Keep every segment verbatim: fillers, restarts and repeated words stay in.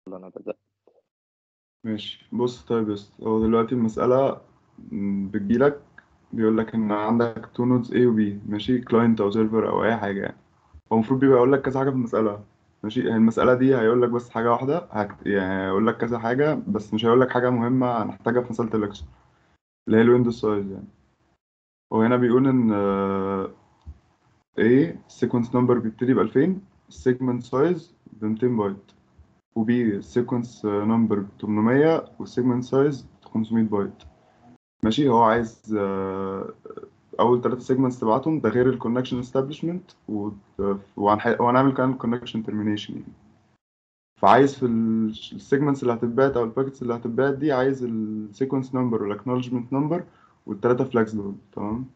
يلا أنا بدأت. ماشي، بص. طيب بس هو دلوقتي المسألة م، بتجيلك بيقول لك إن عندك تو نودز A و B، ماشي، كلاينت أو سيرفر أو أي حاجة يعني. هو المفروض بيبقى يقول لك كذا حاجة في المسألة. ماشي، هي المسألة دي هيقول لك بس حاجة واحدة، هكت... يعني هيقول لك كذا حاجة بس مش هيقول لك حاجة مهمة هنحتاجها في مسألة الإكسل اللي هي الويندوز سايز يعني. وهنا بيقول إن آه، A السيكونس نمبر بيبتدي ب ألفين، السيجمنت سايز ب ميتين بايت، وبي السيكونس نمبر ب تمنمية والسيجمنت سايز خمسمية بايت. ماشي، هو عايز آه، اول ثلاثة سيجمنتس تبعتهم، ده غير الكونكشن استابليشمنت، وهنعمل كمان الكونكشن ترمينيشن يعني. فعايز في السيجمنتس اللي هتتبعت او الباكتس اللي هتتبعت دي، عايز السيكونس نمبر والاكنولجمنت نمبر والثلاثه فلاجز دول. تمام.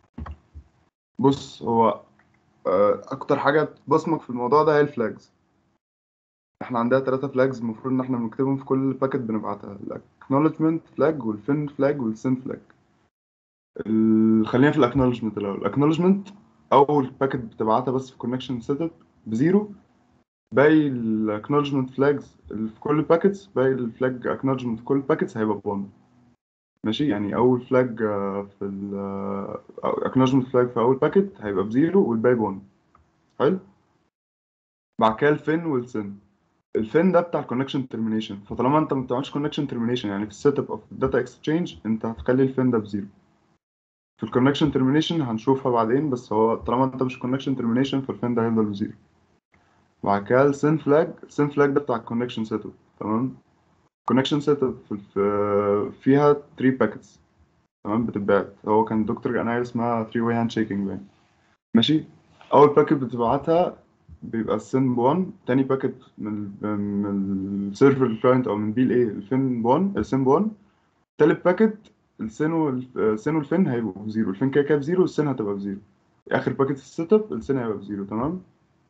بص، هو آه، اكتر حاجه بصمك في الموضوع ده هي الفلاجز. احنا عندنا ثلاثه فلاجز المفروض ان احنا بنكتبهم في كل باكت بنبعتها: الاكنولجمنت فلاج والفين فلاج والسن فلاج. ال- خلينا في الاكنولجمنت الاول. الاكنولجمنت اول باكت بتبعتها بس في كونكشن سيت اب بزيرو، باقي الاكنولجمنت فلاجز اللي في كل باكيتس، باقي الفلاج اكنولجمنت في كل باكيتس هيبقى بون. ماشي، يعني اول فلاج في ال اكنولجمنت فلاج في اول باكيت هيبقى بزيرو والباقي بون. حلو. بعد كده الفين والسن. الفين ده بتاع الكونكشن ترمينيشن، فطالما انت ما بتعملش كونكشن ترمينيشن يعني في السيت اب اوف الداتا اكسشينج، انت هتخلي الفين ده بزيرو. في الكونكشن ترمينيشن هنشوفها بعدين، بس هو طالما انت مش كونكشن ترمينيشن فالفين ده هيفضل بزيرو. وبعد كده السين فلاج. السين فلاج ده بتاع الكونكشن سيت اب. تمام. الكونكشن سيت اب في فيها تلاتة باكيتس. تمام، بتتبعت. هو كان دكتور كان قايل اسمها تلاتة واي هاند شيكينج باين. ماشي. اول باكيت بتبعتها بيبقى السين ب واحد، تاني باكيت من ال من السيرفر الكلاينت او من بي ال اي الفين ب واحد، السين ب واحد. تالت باكيت السين والسين والفين هيبقوا بزيرو، الفين كده كده بزيرو، السين هتبقى بزيرو. اخر باكيت في السيت اب السين هيبقى بزيرو. تمام.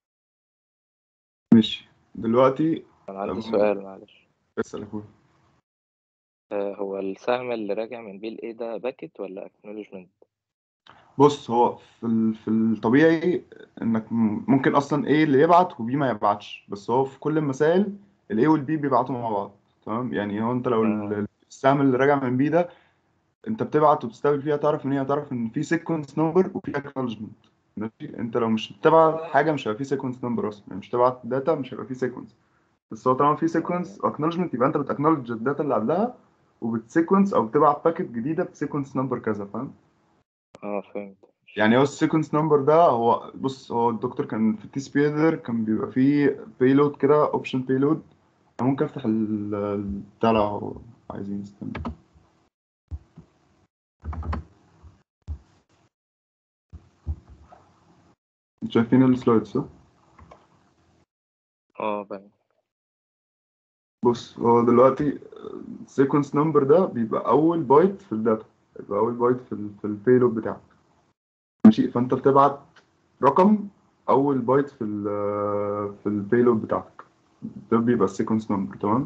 ماشي. دلوقتي أنا عندي أم، سؤال معلش. اسال يا اخويا. آه، هو السهم اللي راجع من بي ال ايه ده باكت ولا اكنولجمنت؟ بص، هو في ال- في الطبيعي انك م- ممكن اصلا ايه اللي يبعت وبي ما يبعتش، بس هو في كل المسائل الاي والبي بيبعتوا مع بعض. تمام، يعني هو انت لو آه. ال- السهم اللي راجع من بي ده انت بتبعت وبتستقبل فيها، تعرف ان هي تعرف ان في سيكونس نمبر وفي اكنولجمنت. ماشي، انت لو مش بتبعت حاجه مش هيبقى في سيكونس نمبر اصلا، يعني مش تبعت داتا مش هيبقى في سيكونس. بس هو طالما في آه. سيكونس اكنولجمنت يبقى انت بتاكنولج الداتا اللي قبلها وبتسيكونس او بتبعت باكت جديده بسيكونس نمبر كذا. فاهم؟ اه فهمت. يعني هو السيكونس نمبر ده، هو بص، هو الدكتور كان في التي سبيدر كان بيبقى فيه بيلود كده، اوبشن بيلود. انا ممكن افتح ال- البتاع لو عايزين. استنى. انتوا شايفين السلايد صح؟ اه باين. بص، هو دلوقتي السيكونس نمبر ده بيبقى اول بايت في الداتا، بيبقى اول بايت في ال في البيلود بتاعك. ماشي، فانت بتبعت رقم اول بايت في ال في البيلود بتاعك، ده بيبقى السيكونس نمبر. تمام.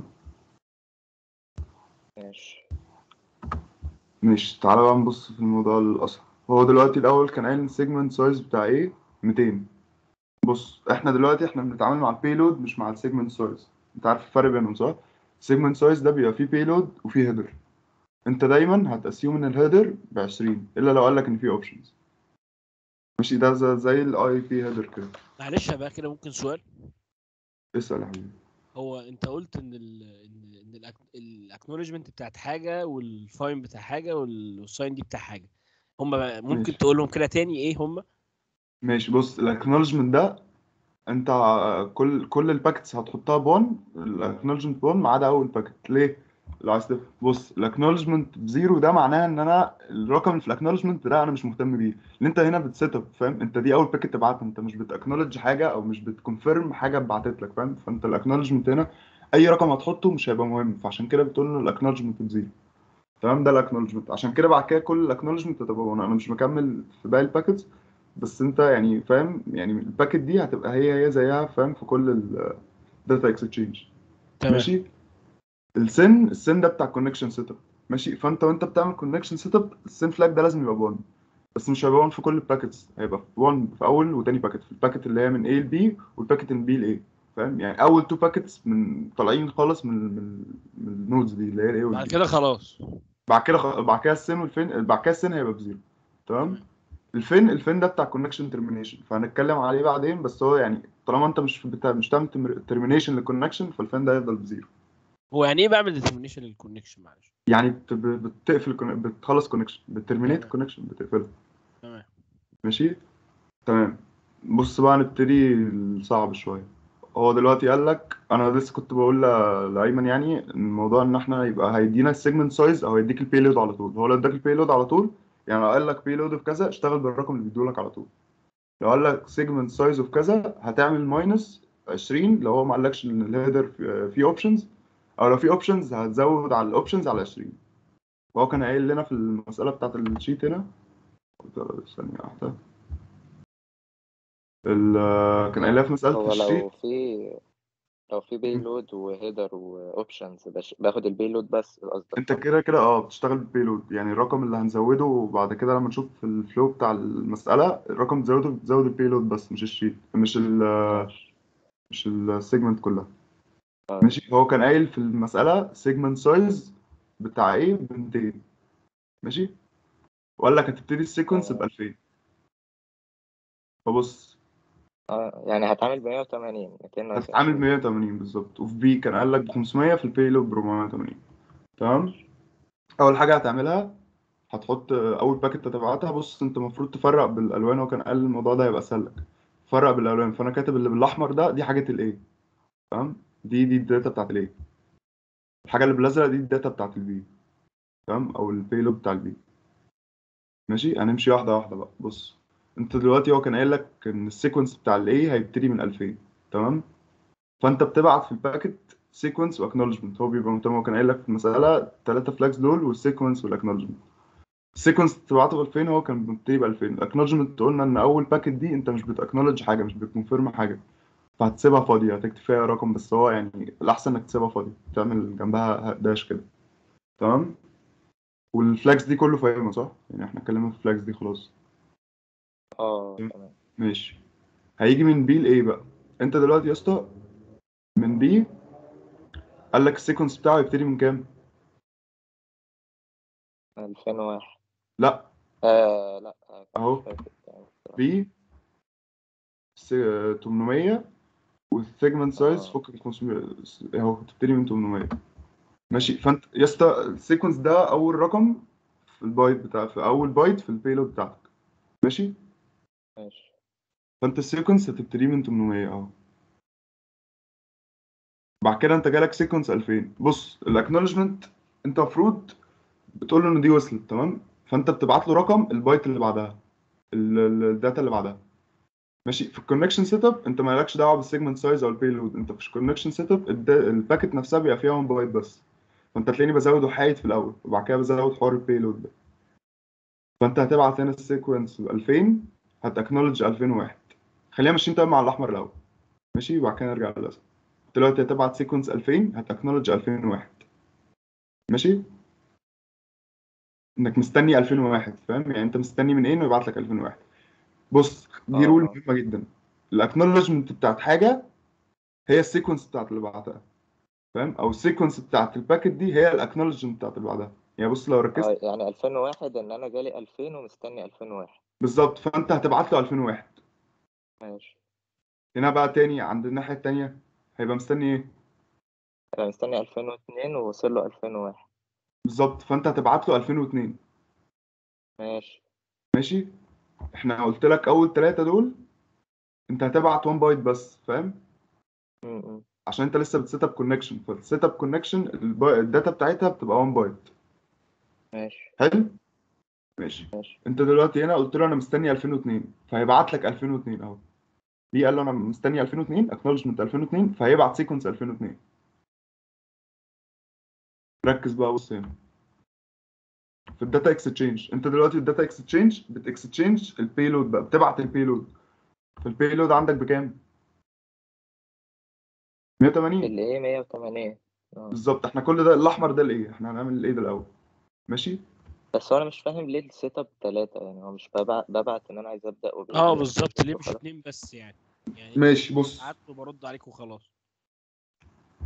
ماشي. ماشي، تعالى بقى نبص في الموضوع الأصعب. هو دلوقتي الأول كان قايل السيجمنت سايز بتاع إيه؟ ميتين. بص، إحنا دلوقتي إحنا بنتعامل مع البيلود مش مع السيجمنت سايز. أنت عارف الفرق بينهم صح؟ السيجمنت سايز ده بيبقى فيه بيلود وفيه هيدر. أنت دايما هتأسيوم إن الهيدر ب عشرين إلا لو قال لك إن فيه أوبشنز. ماشي، ده زي, زي الأي بي هيدر كده. معلش بقى كده ممكن سؤال. اسأل يا حبيبي. هو انت قلت ان ال ان ان الاكنولجمنت بتاعت حاجه والفاين بتاع حاجه والساين دي بتاع حاجه. هم ممكن ماشي. تقولهم كده تاني ايه هم؟ ماشي، بص، الأكنولجمنت ده انت كل كل الباكتس هتحطها بون، الاكنولجمنت بون ما عدا اول باكت. ليه؟ لو عايز تفهم، بص، الاكنولجمنت بزيرو ده معناه ان انا الرقم اللي في الاكنولجمنت ده انا مش مهتم بيه، لان انت هنا بتسيت اب. فاهم؟ انت دي اول باكت تبعتها، انت مش بتاكنولج حاجه او مش بتكونفيرم حاجه اتبعتت لك. فاهم؟ فانت الاكنولجمنت هنا اي رقم هتحطه مش هيبقى مهم، فعشان كده بتقول له الاكنولجمنت بزيرو. تمام، ده الاكنولجمنت. عشان كده بعد كده كل الاكنولجمنت هتبقى بون. انا مش مكمل في باقي الباكتس، بس انت يعني فاهم، يعني الباكت دي هتبقى هي هي زيها. فاهم؟ في كل الداتا اكسشينج. تمام. ماشي. السن السن ده بتاع الكونكشن سيت اب. ماشي، فانت وانت بتعمل كونكشن سيت اب السن فلاج ده لازم يبقى بون، بس مش هيبقى بون في كل الباكتس، هيبقى بون في اول وتاني باكت، في الباكت اللي هي من A ل B والباكت من B ل A. فاهم؟ يعني اول تو باكيتس من طالعين خالص من من من النودز دي اللي هي الاي بعد والبي. كده خلاص. بعد كده خ... بعد كده السن والفين، بعد كده السن هيبقى بزيرو. تمام. تمام. الفين الفين ده بتاع كونكشن ترمينيشن، فهنتكلم عليه بعدين، بس هو يعني طالما انت مش بتاع مش تعمل ترمينيشن للكونكشن، فالفين ده هيفضل بزيرو. هو يعني ايه بعمل ديترمينيشن للكونكشن؟ معلش. يعني بت... بتقفل الكون- بتخلص كونكشن، بترمينيت تمام. كونكشن، بتقفله. تمام. ماشي. تمام. بص بقى نبتدي الصعب شويه. هو دلوقتي قال لك، انا لسه كنت بقول ل- لايمن يعني الموضوع ان احنا يبقى هيدينا السيجمنت سايز او هيديك البيلود على طول. هو لو اداك البيلود على طول، يعني لو قال لك بيلود في كذا اشتغل بالرقم اللي بيديهولك على طول. لو قال لك سيجمنت سايز اوف كذا هتعمل ماينس عشرين لو هو ما قالكش ان الهيدر فيه اوبشنز، او لو في اوبشنز هتزود على الاوبشنز على عشرين. وهو كان قايل لنا في المساله بتاعت الشيت هنا، ثانيه واحده، ال- كان قايل لنا في مساله هو الشيت. لو في لو في بيلود وهيدر واوبشنز باخد البيلود بس قصدك انت صح؟ كده كده اه بتشتغل ببيلود، يعني الرقم اللي هنزوده وبعد كده لما نشوف في الفلو بتاع المساله الرقم تزوده، بتزود البيلود بس مش الشيت، مش ال ماشي. مش السيجمنت كلها. طيب. ماشي. هو كان قايل في المساله سيجمنت سايز بتاع ايه ب ميتين. ماشي. وقال لك هتبتدي السيكونس ب تمام. الفين. فبص، اه يعني هتعمل ب مية وتمانين ميتين ناقص هتتعامل ب عشرين. مية وتمانين بالظبط، وفي بي كان قال لك ب خمسمية، في البيلود ب اربعمية وتمانين. تمام. ماشي. اول حاجه هتعملها هتحط اول باكت هتبعتها. بص انت المفروض تفرق بالالوان، هو كان قال الموضوع ده هيبقى سهل لك. فرق بالالوان، فانا كاتب اللي بالاحمر ده دي حاجه الايه. تمام. دي دي الداتا بتاعت الايه. الحاجه اللي بالازرق دي الداتا بتاعت البي. تمام، او البيلود بتاع البي. ماشي. هنمشي واحده واحده بقى. بص انت دلوقتي هو كان قايل لك ان السيكونس بتاع الايه هيبتدي من الفين. تمام. فانت بتبعت في الباكت سيكونس واكنولجمنت. هو بيبقى مهتم، هو كان قايل لك في المساله ثلاثه فلاجز دول والسيكونس والاكنولجمنت. السيكونس تبعته ب الفين، هو كان بيبتدي ب الفين. الاكنولجمنت قلنا ان اول باكت دي انت مش بتاكنولج حاجه، مش بتكونفيرم حاجه، فهتسيبها فاضيه، هتكتب فيها رقم بس. هو يعني الاحسن انك تسيبها فاضيه، تعمل جنبها داش كده. تمام. والفلاجز دي كله فاهمه صح؟ يعني احنا اتكلمنا في الفلاجز دي خلاص. اه تمام. ماشي. هيجي من بي لايه بقى. انت دلوقتي يا اسطى من بي قال لك السيكونس بتاعه يبتدي من كام؟ الفين وواحد. لا، آه لا آه مش اهو فاكر يعني بصراحة. بي تمنمية، والسيجمنت سايز اه فوق ال خمسمية، اهو تبتدي من تمنمية. ماشي. فانت يا اسطى السيكونس ده اول رقم في البايت بتاع في اول بايت في البيلود بتاعتك. ماشي. ماشي. فانت السيكونس هتبتدي من تمنمية اهو. بعد كده انت جالك سيكونس الفين. بص الاكنولجمنت انت المفروض بتقول له ان دي وصلت. تمام. فانت بتبعت له رقم البايت اللي بعدها، ال- ال- الداتا اللي بعدها. ماشي. في الكونكشن سيت اب انت مالكش دعوه بالسيجمنت سايز او البيلود. انت في الكونكشن سيت اب الباكت نفسها بيبقى فيها واحد بايت بس. فانت تلاقيني بزود حايد في الاول وبعد كده بزود حوار البيلود ده. فانت هتبعت هنا السيكونس ب الفين، هتاكنولج الفين وواحد. خلينا ماشيين طيب مع الاحمر الاول. ماشي. وبعد كده نرجع للازرق. دلوقتي هتبعت سيكونس الفين، هتاكنولج الفين وواحد. ماشي. انك مستني الفين وواحد، فاهم؟ يعني انت مستني من ايه انه يبعت لك الفين وواحد. بص اه دي رول اه مهمه جدا. الاكنولجمنت بتاعت حاجه هي السيكونس بتاعت اللي بعتها، فاهم؟ او السيكونس بتاعت الباكت دي هي الاكنولجمنت بتاعت اللي بعدها. يعني بص لو ركزت. اه يعني الفين وواحد ان انا جالي الفين ومستني الفين وواحد. بالظبط. فانت هتبعت له الفين وواحد. ماشي. هنا بقى تاني عند الناحيه التانيه هيبقى مستني ايه؟ انا مستني الفين واتنين ووصل له الفين وواحد. بالظبط. فانت هتبعت له الفين واتنين. ماشي. ماشي. احنا قلت لك اول ثلاثه دول انت هتبعت واحد بايت بس، فاهم؟ م- م. عشان انت لسه بتسيت اب كونكشن، فالسيت اب كونكشن الداتا بتاعتها بتبقى واحد بايت. ماشي. حلو. ماشي. ماشي. انت دلوقتي هنا قلت له انا مستني الفين واتنين، فهيبعت لك الفين واتنين اهو. دي قال له انا مستني الفين واتنين اكنولجمنت الفين واتنين، فهيبعت سيكونس الفين واتنين. ركز بقى. بص هنا في الداتا اكستشينج. انت دلوقتي الداتا اكستشينج بتكستشينج البيلود بقى، بتبعت البيلود. فالبيلود عندك بكام؟ مية وتمانين. اللي ايه مية وتمانين. اه بالظبط. احنا كل ده الاحمر ده الايه، احنا هنعمل الايه ده الاول. ماشي. بس هو انا مش فاهم ليه السيت اب تلاتة، يعني هو مش ببعت, ببعت ان انا عايز ابدا اه وبيجي بالظبط، ليه مش وخلاص. اتنين بس يعني؟ يعني ماشي. بص قعدت وبرد عليك وخلاص.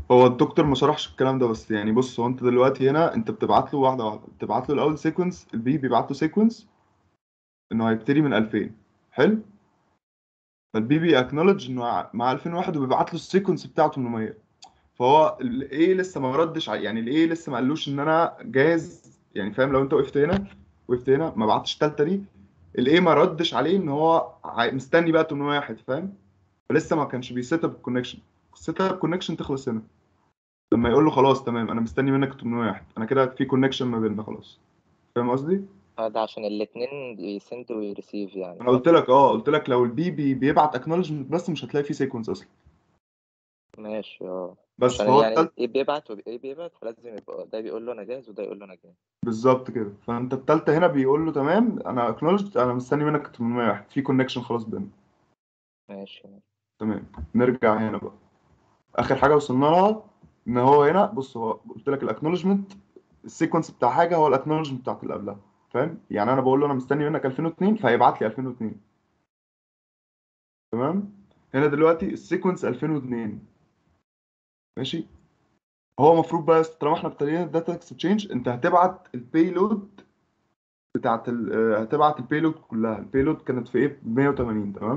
هو الدكتور ما شرحش الكلام ده، بس يعني بص، هو انت دلوقتي هنا انت بتبعت له واحده واحده، بتبعت له الاول سيكونس، البي بيبعت له سيكونس انه هيبتدي من ألفين. حلو. فالبي بي اكنولج انه ع- مع ألفين وواحد، وبيبعت له السيكونس بتاعته ثمانمية. فهو الايه لسه ما ردش ع- يعني الايه لسه ما قالوش ان انا جاهز، يعني فاهم؟ لو انت وقفت هنا وقفت هنا ما بعتش التالتة دي، الايه ما ردش عليه ان هو عاي- مستني بقى ثمانمية واحد، فاهم؟ فلسه ما كانش بيسيت اب الكونكشن. السيت اب الكونكشن تخلص هنا لما يقول له خلاص تمام انا مستني منك ثمانمية واحد، انا كده في كونكشن ما بيننا خلاص. فاهم قصدي؟ اه ده عشان الاتنين بيسند ويريسيف يعني، انا صح؟ قلت لك اه قلت لك لو البي بي بيبعت اكنولجمنت بس مش هتلاقي فيه سيكونس اصلا. ماشي اه. بس عشان فهو يعني التالت ايه بيبعت وايه بيبعت، فلازم يبقى ده بيقول له انا جاهز وده يقول له انا جاهز. بالظبط كده. فانت التالتة هنا بيقول له تمام انا اكنولجد، انا مستني منك ثمانمية واحد، في كونكشن خلاص بيننا. ماشي. تمام. نرجع هنا بقى، اخر حاجه وصلنا لها ان هو هنا بص، هو قلت لك الاكنولجمنت السيكونس بتاع حاجه هو الاكنولجمنت بتاعت اللي قبلها، فاهم؟ يعني انا بقول له انا مستني منك ألفين واثنين فهيبعت لي ألفين واثنين. تمام. هنا دلوقتي السيكونس ألفين واثنين. ماشي. هو المفروض بقى طالما احنا ابتدينا الداتا اكسشينج، انت هتبعت البيلود بتاعت ال... آه، هتبعت البيلود كلها. البيلود كانت في ايه؟ مية وتمانين. تمام.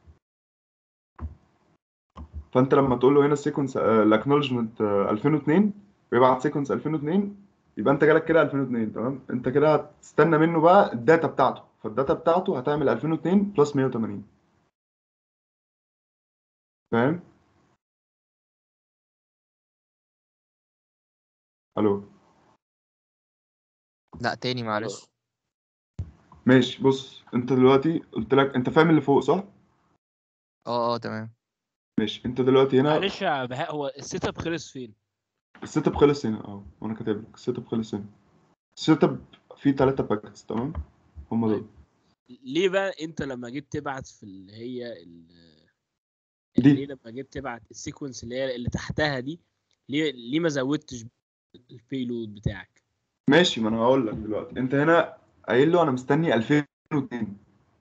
فانت لما تقول له هنا السيكونس الاكنولجمنت ألفين واثنين ويبعت سيكونس ألفين واثنين، يبقى انت جالك كده ألفين واثنين. تمام. انت كده هتستنى منه بقى الداتا بتاعته، فالداتا بتاعته هتعمل ألفين واثنين بلس مية وتمانين. فاهم؟ الو. لا تاني الو. معلش. ماشي. بص انت دلوقتي قلت لك انت فاهم اللي فوق صح؟ اه اه تمام. ماشي. انت دلوقتي هنا معلش يا بهاء، هو السيت اب خلص فين؟ السيت اب خلص هنا اه، وانا كاتب لك السيت اب خلص هنا. السيت اب فيه ثلاثة باكتس. تمام. هم دول. طيب ليه بقى انت لما جيت تبعت في اللي هي ال- دي ليه لما جيت تبعت السيكونس اللي هي اللي تحتها دي، ليه ليه ما زودتش البيلود بتاعك؟ ماشي. ما انا هقول لك دلوقتي، انت هنا قايل له انا مستني ألفين واثنين.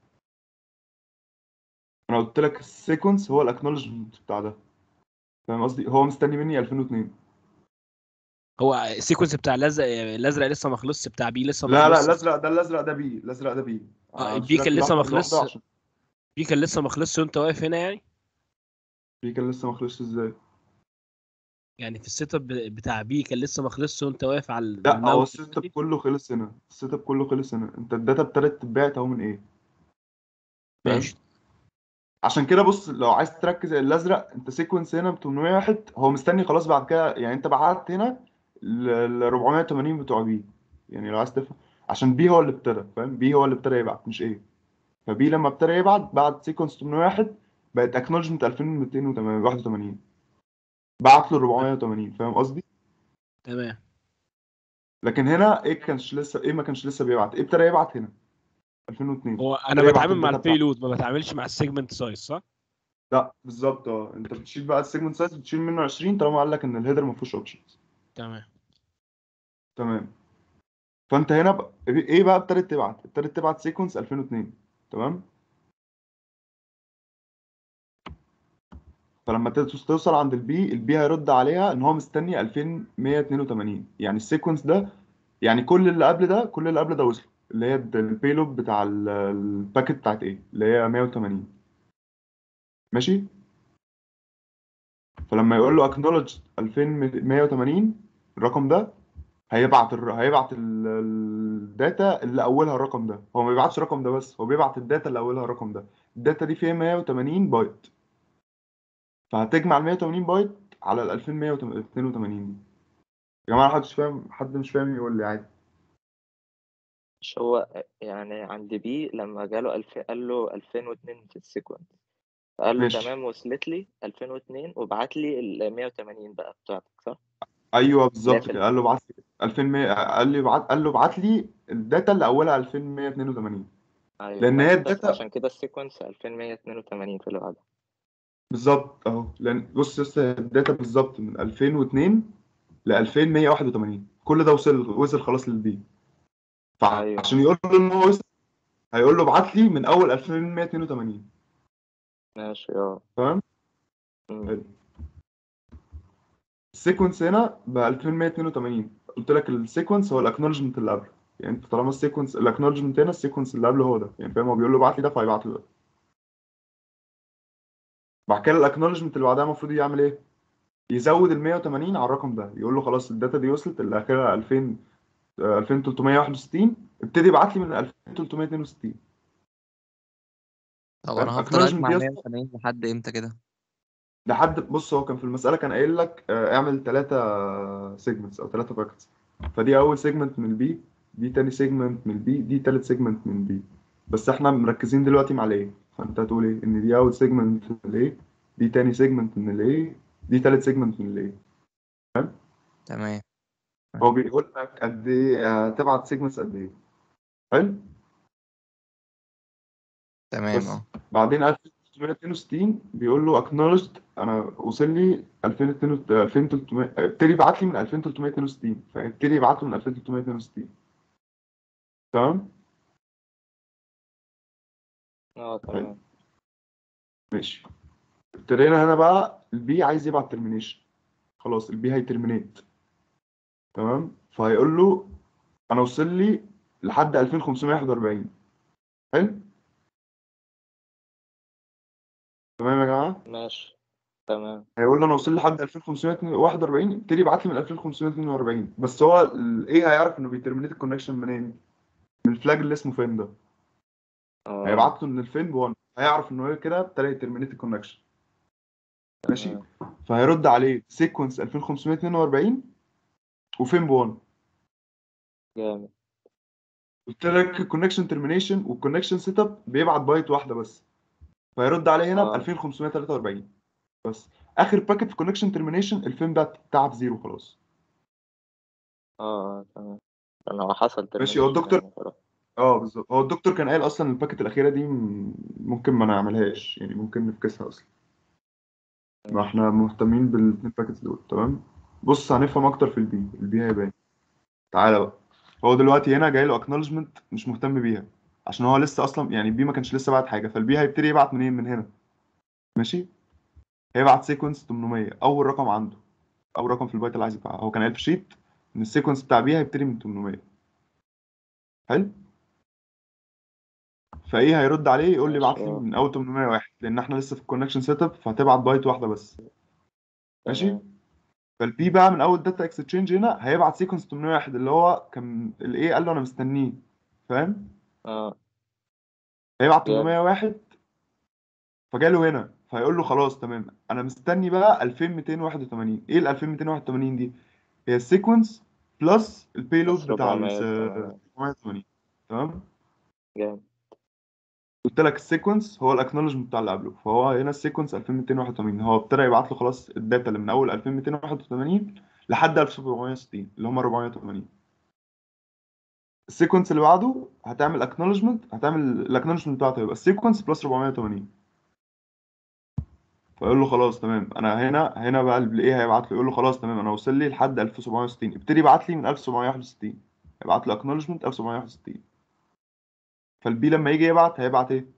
انا قلت لك السيكونس هو الاكنولجمنت بتاع ده، فاهم قصدي؟ هو مستني مني ألفين واثنين. هو السيكونس بتاع الازرق الازرق لسه ما خلصش، بتاع بي لسه ما لا لا، خلصش. الازرق ده الازرق ده بي الازرق ده بي اه همشي البي لك كان لسه ما الاحمر لوحده خلصش. عشان بي كان لسه ما خلصش وانت واقف هنا يعني. بي كان لسه ما خلصش ازاي؟ يعني في السيت اب بتاع بي كان لسه ما خلصش وانت واقف على لا، هو الماونت السيت اب دلوقتي. كله خلص هنا، السيت اب كله خلص هنا. انت الداتا ابتدت تتبعت اهو من ايه، فاهم؟ ماشي. عشان كده بص، لو عايز تركز الازرق، انت سيكونس هنا ب ثمانمية واحد هو مستني خلاص بعد كده، يعني انت بعت هنا ل أربعمية وتمانين بتوع بي. يعني لو عايز تفهم، عشان بي هو اللي ابتدى، فاهم؟ بي هو اللي ابتدى يبعت مش ايه. فبي لما ابتدى يبعت بعد سيكونس ثمانمية واحد بقت اكنولجمنت ألفين ومئتين وواحد وثمانين، بعت له أربعمية وتمانين. فاهم قصدي؟ تمام. لكن هنا ايه كانش لسه، ايه ما كانش لسه بيبعت، ايه ابتدى يبعت هنا ألفين واثنين، هو انا ابتدى يبعت بتعامل مع الداتا بتاعته. البيلود، ما بتعاملش مع السيجمنت سايز، صح؟ لا بالظبط اه، انت بتشيل بقى السيجمنت سايز، بتشيل منه عشرين طالما قال لك ان الهيدر ما فيهوش اوبشنز. تمام. تمام. فانت هنا بقى ايه بقى ابتدت تبعت ابتدت تبعت سيكونس ألفين واثنين. تمام. فلما تت- توصل عند البي، البي هيرد عليها ان هو مستني ألفين ومية واتنين وتمانين. يعني السيكونس ده، يعني كل اللي قبل ده كل اللي قبل ده وصل، اللي هي البيلوب بتاع ال- الباكت بتاعت ايه اللي هي مية وتمانين. ماشي. فلما يقول له اكنولج ألفين ومية وتمانين الرقم ده، هيبعت الر... هيبعت ال- الداتا اللي اولها الرقم ده. هو ما بيبعتش الرقم ده بس، هو بيبعت الداتا اللي اولها الرقم ده. الداتا دي فيها مية وتمانين بايت، فهتجمع ال مية وتمانين بايت على ال ألفين ومية واتنين وتمانين دي. يا جماعه حد مش فاهم، حد مش فاهم يقول لي عادي. مش هو يعني عند بي لما جاله ألفين قال له ألفين واثنين في السيكونس، فقال له ماشي. تمام وصلت لي ألفين واثنين وبعت لي ال مية وتمانين بقى بتاعتك، صح؟ ايوه اللي هي بالظبط في كده. ال... قال له ابعت لي ألفين ومية، قال لي ابعت قال له ابعت لي الداتا اللي اولها ألفين ومية واتنين وتمانين. ايوه لان هي فانت الداتا عشان كده السيكونس ألفين ومية واتنين وتمانين في اللي بعدها. بالظبط اهو. لان بص يا اسطى، الداتا بالظبط من ألفين واثنين ل ألفين ومية وواحد وتمانين، كل ده وصل وصل خلاص للبي. فعشان ايوه يقول له ان هو وصل، هيقول له ابعت لي من اول ألفين ومية واتنين وتمانين. ماشي اه. تمام. أمم. حلو. السيكونس هنا ب ألفين ومية واتنين وتمانين. قلت لك السيكونس هو الاكنولجمنت اللي قبله، يعني انت طالما السيكونس الاكنولجمنت هنا، السيكونس اللي قبله هو ده، يعني فاهم؟ هو بيقول له ابعت لي ده فهيبعت له ده. بعد كده الاكنولجمنت اللي بعدها المفروض يعمل ايه؟ يزود ال مية وتمانين على الرقم ده، يقول له خلاص الداتا دي وصلت اللي اخرها ألفين آه، ألفين وتلتمية وواحد وستين، ابتدي ابعت لي من ألفين وتلتمية واتنين وستين. طب فاهم؟ انا هفضل اكنولجمنت اجمع دي اصلا مية وتمانين لحد امتى كده؟ لحد، بص هو كان في المساله كان قايل لك آه، اعمل ثلاثه سيجمنتس او ثلاثه باكتس. فدي اول سيجمنت من البي، دي تاني سيجمنت من البي، دي تالت سيجمنت من البي. بس احنا مركزين دلوقتي مع الايه، فانت هتقول ايه؟ ان دي اول سيجمنت من الايه، دي تاني سيجمنت من الايه، دي تالت سيجمنت من الايه. تمام. هو بيقول لك قد ايه هتبعت سيجمنتس قد ايه. حلو. تمام بس اه. بعدين ألف وتلتمية واتنين وستين بيقول له acknowledged، انا وصل لي ألفين وتلتمية، ابتدي يبعت لي من ألفين وتلتمية واتنين وستين، فابتدي يبعت له من ألفين وتلتمية واتنين وستين. تمام. اه حلو. تمام. ماشي. ابتدينا هنا بقى البي عايز يبعت ترمينيشن، خلاص البي هيترمينيت. تمام. فهيقول له انا وصل لي لحد ألفين وخمسمية وواحد وأربعين. حلو. تمام يا جماعه. ماشي تمام. هيقول له انا وصل لحد ألفين وخمسمية وواحد وأربعين، ابتدي يبعت لي من ألفين وخمسمية واتنين وأربعين. بس هو ال- ايه هيعرف انه بيترمينيت الكونكشن منين؟ من الفلاج اللي اسمه فين ده. اه هيبعت له ان الفين ب1، هيعرف ان هو كده ابتدى يترمينيت الكونكشن. ماشي. تمام. فهيرد عليه سيكونس ألفين وخمسمية واتنين وأربعين وفين ب1. جامد. قلت لك الكونكشن ترمينيشن والكونكشن سيت اب بيبعت بايت واحده بس، فيرد عليه هنا ب اه ألفين وخمسمية وتلاتة وأربعين. بس اخر باكت في كونكشن ترمينيشن الفين ده بتاع بزيرو خلاص. اه اه تمام. لأن هو حصل ماشي. هو ترمينيشن الدكتور، يعني خلاص. اه بالظبط، هو الدكتور كان قايل اصلا الباكت الاخيره دي م- ممكن ما نعملهاش، يعني ممكن نفكسها اصلا. ما ماشي. احنا مهتمين بالاثنين باكتس دول. تمام. بص هنفهم اكتر في البي، البي هيبان. تعالى بقى. هو دلوقتي هنا جاي له اكنولجمنت مش مهتم بيها، عشان هو لسه اصلا يعني البي ما كانش لسه بعت حاجه، فالبي هيبتدي يبعت منين؟ من هنا. ماشي. هيبعت سيكونس تمنمية، اول رقم عنده، اول رقم في البايت اللي عايز يبعته. هو كان قايل في شيت ان السيكونس بتاع بي هيبتدي من تمنمية. حلو. فايه هيرد عليه يقول لي ماشي ابعت لي اه من اول تمنمية وواحد، لان احنا لسه في الكونكشن سيت اب، فهتبعت بايت واحده بس. ماشي. تمام. فالبي بقى من اول داتا اكستشينج هنا هيبعت سيكونس تمنمية وواحد اللي هو كان الايه قال له انا مستنيه. فاهم؟ اه هيبعت جامد. تمنمية وواحد، فجاله هنا فهيقول له خلاص تمام انا مستني بقى ألفين وميتين وواحد وتمانين. ايه ال ألفين وميتين وواحد وتمانين دي؟ هي السيكونس بلس البيلود بس بتاع ال أربعمية وتمانين. أربعمية وتمانين. تمام. جامد. قلت لك السيكونس هو الاكنولجمنت بتاع اللي قبله، فهو هنا السيكونس ألفين وميتين وواحد وتمانين. هو ابتدى يبعت له خلاص الداتا اللي من اول ألفين وميتين وواحد وتمانين لحد ألف وسبعمية وستين اللي هم أربعمية وتمانين. السيكونس اللي بعده هتعمل اكنولجمنت، هتعمل الاكنولجمنت بتاعته يبقى السيكونس بلس أربعمية وتمانين. فيقول له خلاص تمام انا هنا هنا بقى الايه هيبعت له يقول له خلاص تمام انا وصل لي لحد ألف وسبعمية وستين، ابتدي يبعت لي من ألف وسبعمية وواحد وستين. يبعت له اكنولجمنت ألف وسبعمية وواحد وستين. فالبي لما يجي يبعت هيبعت ايه؟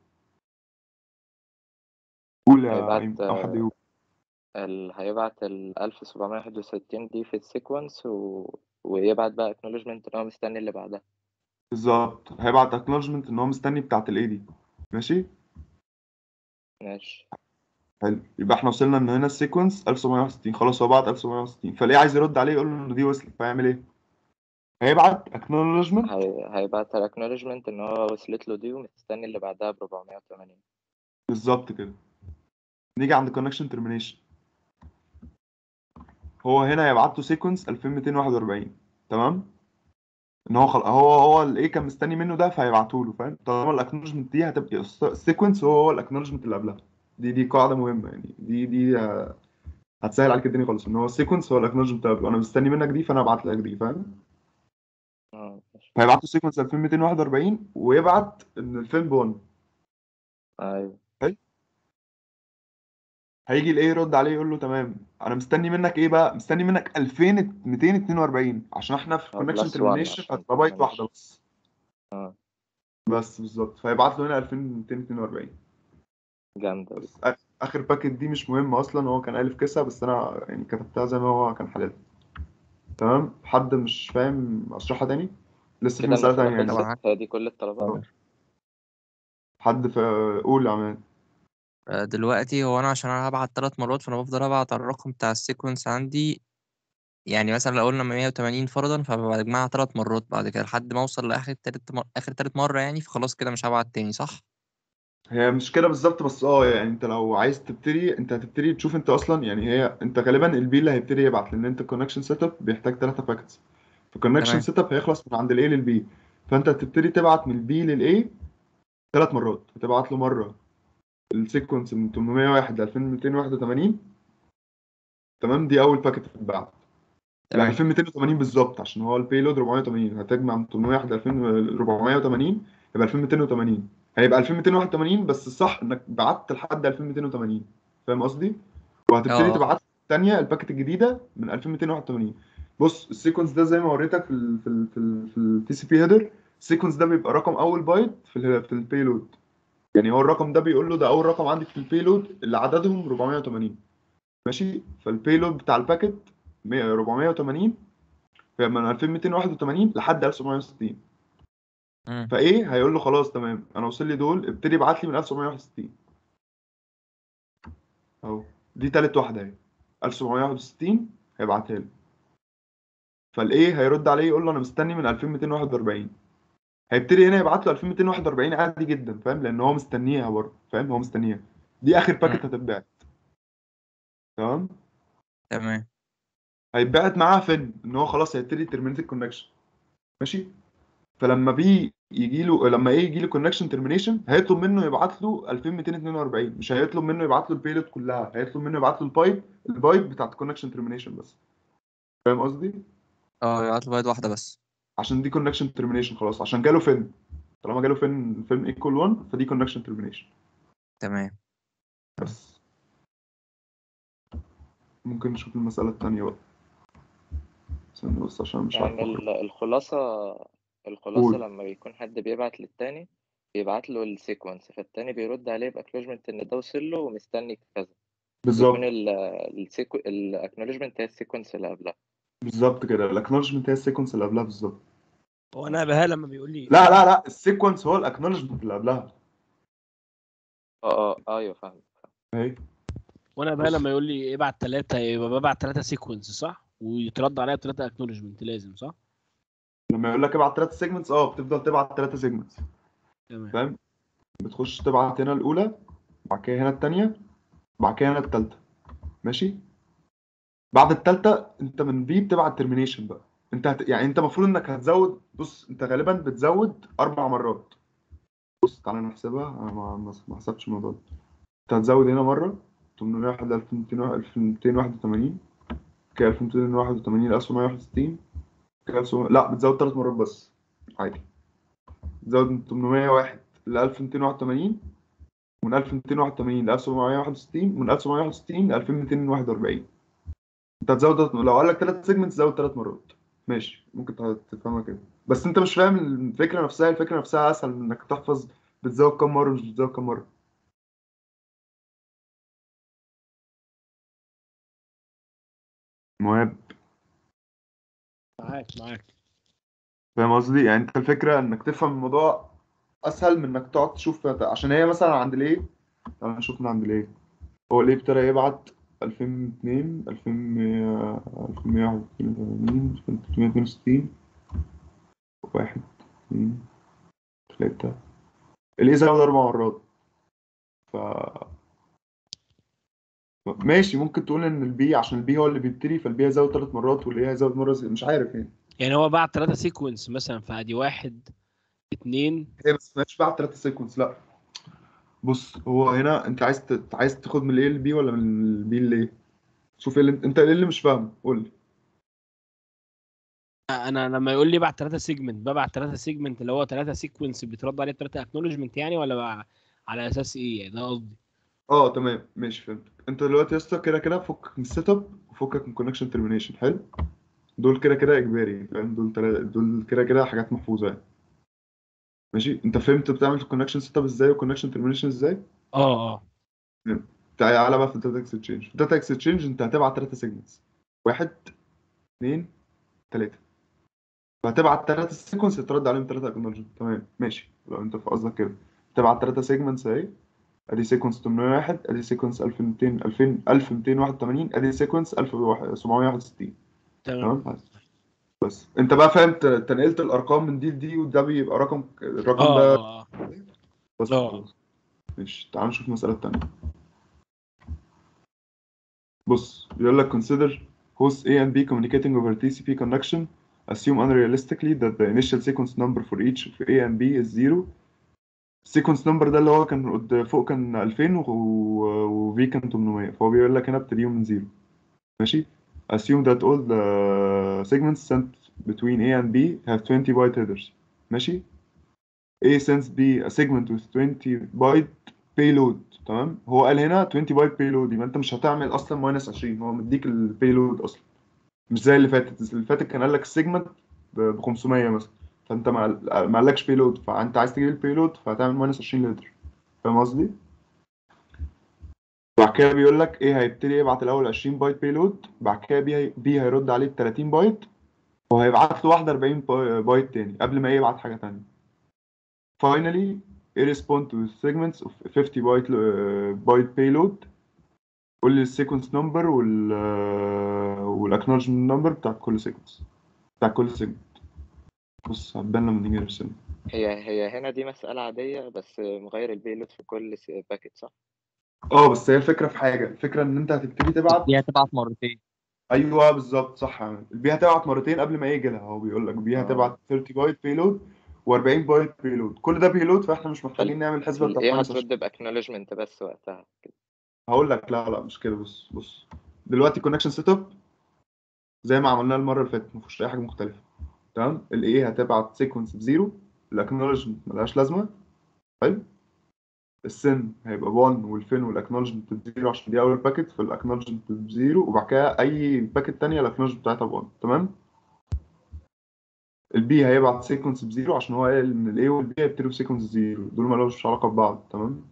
قول يا هيبعت ايمن او حد يقول. ال... هيبعت ال ألف وسبعمية وواحد وستين دي في السيكونس و... ويبعت بقى acknowledgement إن هو مستني اللي بعدها. بالظبط، هيبعت اكنولجمنت ان هو مستني بتاعت الايه دي. ماشي. ماشي. حلو. يبقى احنا وصلنا ان هنا السيكونس ألف وسبعمية وواحد وستين، خلاص هو بعت ألف وسبعمية وستين، فالايه عايز يرد عليه يقول له ان دي وصلت، فيعمل ايه؟ هيبعت اكنولجمنت. هي... هيبعت ال acknowledgement إن هو وصلت له دي ومستني اللي بعدها ب أربعمية وتمانين. بالظبط كده. نيجي عند كونكشن ترمينيشن. هو هنا هيبعت له سيكونس ألفين وميتين وواحد وأربعين. تمام. ان هو خل... هو هو الايه كان مستني منه ده فهيبعته له. فاهم؟ طالما الاكنولجمنت دي هتبقى السيكونس هو هو الاكنولجمنت اللي قبلها. دي دي قاعده مهمه، يعني دي دي آه، هتسهل عليك الدنيا خالص، ان هو السيكونس هو الاكنولجمنت اللي قبله، انا مستني منك دي فانا هبعت لك دي. فاهم؟ اه ماشي. فهيبعت له سيكونس ألفين وميتين وواحد وأربعين ويبعت ان الفيلم بون. أيوه. حلو. هيجي الايه يرد عليه يقول له تمام انا مستني منك ايه بقى؟ مستني منك ألفين وميتين واتنين وأربعين عشان احنا في أو كونكشن بلس وان ترمينيشن عشان هتبقى بايت واحده termination. بس. اه بس بالظبط، فهيبعت له هنا ألفين وميتين واتنين وأربعين. جامدة دي. بس اخر باكت دي مش مهمه اصلا، هو كان الف كسا بس انا يعني كتبتها زي ما هو كان حلال. تمام. حد مش فاهم اشرحها تاني؟ لسه في كده مساله المسألة تانية يعني. طبعا. خلصت، هي دي كل الطلبات. حد في قول يا عمان. آه، دلوقتي هو انا عشان انا هبعت ثلاث مرات، فانا بفضل ابعت على الرقم بتاع السيكونس عندي. يعني مثلا لو قلنا مية وتمانين فرضا، فبجمعها ثلاث مرات بعد كده لحد ما اوصل لاخر تالت مر... اخر تالت مره يعني، فخلاص كده مش هبعت تاني، صح؟ هي مش كده بالظبط، بس اه يعني انت لو عايز تبتدي، انت هتبتدي تشوف انت اصلا يعني، هي انت غالبا البي اللي هيبتدي يبعت، لان انت الكونكشن سيت اب بيحتاج ثلاثة باكتس. فالكونكشن تمام. سيت اب هيخلص من عند الاي للبي، فانت هتبتدي تبعت من البي للاي ثلاث مرات. هتبعت له مره السيكونس من تمنمية وواحد ل ألفين ومئتين وواحد وثمانين. تمام، دي اول باكت هتتبعت ل تمام. ألفين ومئتين وثمانين بالظبط، عشان هو البيلود أربعمية وثمانين. هتجمع من تمنمية وواحد ل ألفين وأربعمية وثمانين يبقى ألفين ومئتين وثمانين. هيبقى ألفين ومئتين وواحد وثمانين، بس الصح انك بعت لحد ألفين ومئتين وثمانين. فاهم قصدي؟ اه. وهتبتدي اه. تبعت الثانيه الباكت الجديده من ألفين ومئتين وواحد وثمانين. بص السيكونس ده زي ما وريتك في ال في ال في ال في التي سي بي هيدر. السيكونس ده بيبقى رقم اول بايت في ال في البيلود. يعني هو الرقم ده بيقول له ده اول رقم عندك في البيلود اللي عددهم أربعمية وثمانين. ماشي. فالبيلود بتاع الباكت أربعمية وثمانين، من ألفين ومئتين وواحد وثمانين لحد ألف وسبعمية وستين. مم. فايه هيقول له خلاص تمام انا وصل لي دول، ابتدي ابعت لي من ألف وسبعمية وواحد وستين. اهو دي تالت واحده اهي، ألف وسبعمية وواحد وستين هيبعتها له. فالايه هيرد عليه يقول له انا مستني من ألفين ومئتين وواحد وأربعين. هيبتدي هنا يبعت له ألفين ومئتين وواحد وأربعين عادي جدا، فاهم؟ لان هو مستنيها برضه، فاهم؟ هو مستنيها. دي اخر مم. باكت هتتبعت. تمام. تمام. هيتبعت معاها فين ان هو خلاص هيبتدي ترمينيت الكونكشن. ماشي. فلما بي يجي له لما ايه يجي له كونكشن ترمينيشن، هيطلب منه يبعت له ألفين ومئتين واتنين وأربعين. مش هيطلب منه يبعت له البيلود كلها، هيطلب منه يبعت له البايب البايب بتاعت الكونكشن ترمينيشن بس. فاهم قصدي؟ اه، يبعت له بايد واحده بس. عشان دي كونكشن ترمينيشن خلاص، عشان جاله فين. طالما جاله فين فين ايكوال واحد، فدي كونكشن ترمينيشن تمام. بس. ممكن نشوف المسألة التانية بقى. استنى بس عشان مش عارف يعني اخرج. ال- الخلاصة الخلاصة قول. لما بيكون حد بيبعت للتاني، بيبعت له السيكونس، فالتاني بيرد عليه بأكنولجمنت إن ده وصل له ومستني كذا. بيكون بالظبط. ال السيكو الأكنولجمنت هي السيكونس اللي قبلها. بالظبط كده، الاكنولجمنت هي السيكونس اللي قبلها بالظبط. هو انا بها لما بيقول لي لا لا لا، السيكونس هو الاكنولجمنت اللي قبلها. اه اه ايوه فاهم. اهي. وانا بقى بص لما يقول لي ابعت ثلاثه يبقى ببعت ثلاثه سيكونس صح، ويترد عليا بثلاثه اكنولجمنت لازم صح. لما يقول لك ابعت ثلاثة سيجمنتس، اه بتفضل تبعت ثلاثة سيجمنتس. تمام. فاهم؟ بتخش تبعت هنا الاولى، بعد كده هنا الثانيه، بعد كده هنا الثالثه. ماشي. بعد الثالثه انت من بي بتبعت ترمينيشن بقى. انت هت... يعني انت المفروض انك هتزود. بص انت غالبا بتزود اربع مرات. بص تعالى نحسبها، انا ما ما ما حسبتش الموضوع ده. انت هتزود هنا مره تمنمية وواحد ل ألفين ومئتين وواحد وثمانين، كده ألفين ومئتين وواحد وثمانين ل ألف وسبعمية وواحد وستين، كده ألف وسبعمية. لا بتزود ثلاث مرات بس عادي. بتزود من تمنمية وواحد ل ألف ومئتين وواحد وثمانين، من ألف ومئتين وواحد وثمانين ل ألف وسبعمية وواحد وستين، ومن ألف وسبعمية وواحد وستين ل ألفين ومئتين وواحد وأربعين. انت هتزود تلت... لو قال لك ثلاث سيجمنتس زود ثلاث مرات. ماشي ممكن تفهمها كده، بس انت مش فاهم الفكره نفسها. الفكره نفسها اسهل من انك تحفظ بتزود كام مره مش بتزود كام مره. مهم. معاك معاك. فاهم قصدي؟ يعني انت الفكره انك تفهم الموضوع اسهل من انك تقعد تشوف. عشان هي مثلا عند ليه، تعالى نشوف من عند ليه. هو ليه ابتدى يبعت ألفين واثنين، ألفين ومئة، ألف ومئة وواحد وثمانين، ألف وثلاثمية واثنين وستين، واحد، اثنين، ثلاثة. الايه زود أربع مرات. ف ماشي ممكن تقول ان البي عشان البي هو اللي بيبتدي، فالبي هيزود ثلاث مرات والايه هيزود مره زي... مش عارف يعني. يعني هو بعت ثلاثه سيكونس مثلا، فادي واحد اتنين. هي بس مش بعد ثلاثة سيكونس لا. بص هو هنا انت عايز ت... عايز تاخد من الايه للبي ولا من البي للايه؟ شوف ايه اللي انت انت ايه اللي مش فاهمه قول لي. انا لما يقول لي ابعت ثلاثه سيجمنت، ببعت ثلاثه سيجمنت اللي هو ثلاثه سيكونس بيترد عليه ثلاثه اكنولجمنت يعني، ولا بقى على اساس ايه يعني؟ ده قصدي. اه تمام ماشي فهمت. انت دلوقتي يا اسطى كده كده فكك من السيت اب وفكك من كونكشن ترمينيشن. حلو. دول كده كده اجباري، فاهم؟ دول تلا... دول كده كده حاجات محفوظه يعني. ماشي. انت فهمت بتعمل الكونكشن سيت اب ازاي والكونكشن ترمينيشن ازاي؟ اه اه. انت تعالى بقى في الداتا اكسشينج. الداتا اكسشينج انت هتبعت ثلاثة سيجمنتس، واحد اثنين ثلاثة، فهتبعت ثلاثة سيكونس ترد عليهم ثلاثة اكنولجمنت. تمام ماشي، لو انت في قصدك كده تبعت ثلاثة سيجمنتس اهي، ادي سيكونس ثمانمية وواحد، ادي سيكونس ألف ومئتين ألفين ألف ومئتين وواحد وثمانين، ادي سيكونس ألف وسبعمية وواحد وستين. تمام. تمام. بس انت بقى فاهم ت- تنقلت الارقام من دي لدي، وده بيبقى رقم، الرقم اه ده اه بس اه خلاص. ماشي، تعال نشوف مسألة تانية. بص بيقول لك consider hosts A and B communicating over T C P connection. Assume unrealistically that the initial sequence number for each of A and B is zero. السيكونس نمبر ده اللي هو كان قد- فوق كان ألفين و و V كان ثمانمية، فهو بيقول لك هنا ابتديهم من زيرو. ماشي. Assume that all the segments sent between A and B have twenty byte headers. ماشي. A sends B a segment with twenty byte payload. تمام. هو قال هنا twenty byte payload، يبقى انت مش هتعمل اصلا ماينس عشرين، هو مديك البيلود اصلا، مش زي اللي فاتت. اللي فاتت كان قال لك السيجمنت ب خمسمية مثلا، فانت ما ما قالكش بيلود، فانت عايز تجيب البيلود فهتعمل ماينس عشرين لتر. فاهم قصدي؟ بعد كده بيقول لك ايه، هيبتدي يبعت الاول عشرين بايت بيلود، بعد كده بي, بي هيرد عليه ب ثلاثين بايت، وهيبعت له واحده أربعين بايت تاني قبل ما يبعت حاجه تانيه. Finally, it respond to segments of fifty byte uh, byte payload. قول لي السيكونس نمبر وال والاكنولجمنت نمبر بتاع كل سيكونس، بتاع كل سيجمنت. بص هتبان لما نيجي نرسم. هي هي هنا دي مسألة عادية بس مغير البيلود في كل باكيت صح؟ اه بس هي الفكره في حاجه، الفكره ان انت هتبتدي تبعت. دي هتبعت مرتين. ايوه بالظبط صح يا عم. البي هتبعت مرتين قبل ما يجي لها، هو بيقول لك البي اه هتبعت ثلاثين بايت بيلود و40 بايت بيلود، كل ده بيلود، فاحنا مش محتاجين فال نعمل الحسبه بتاعت فالايه ماينس عشرين. هترد باكنولجمنت بس وقتها كده. هقول لك لا لا مش كده. بص بص دلوقتي كونكشن سيت اب زي ما عملناه المره اللي فاتت، ما فيهوش اي حاجه مختلفه. تمام. الايه هتبعت سيكونس بزيرو، الاكنولجمنت ملهاش لازمه. حلو. السن هيبقى واحد، والفين والاكنولجمنت بزيرو عشان دي اول باكيت، فالاكنولجمنت بزيرو، وبعد كده اي باكيت تانية الاكنولجمنت بتاعتها ب واحد. تمام. البي هيبعت سيكونس بزيرو عشان هو قال ان الاي والبي هيبتدوا بسيكونس زيرو، دول مالهمش علاقه ببعض. تمام.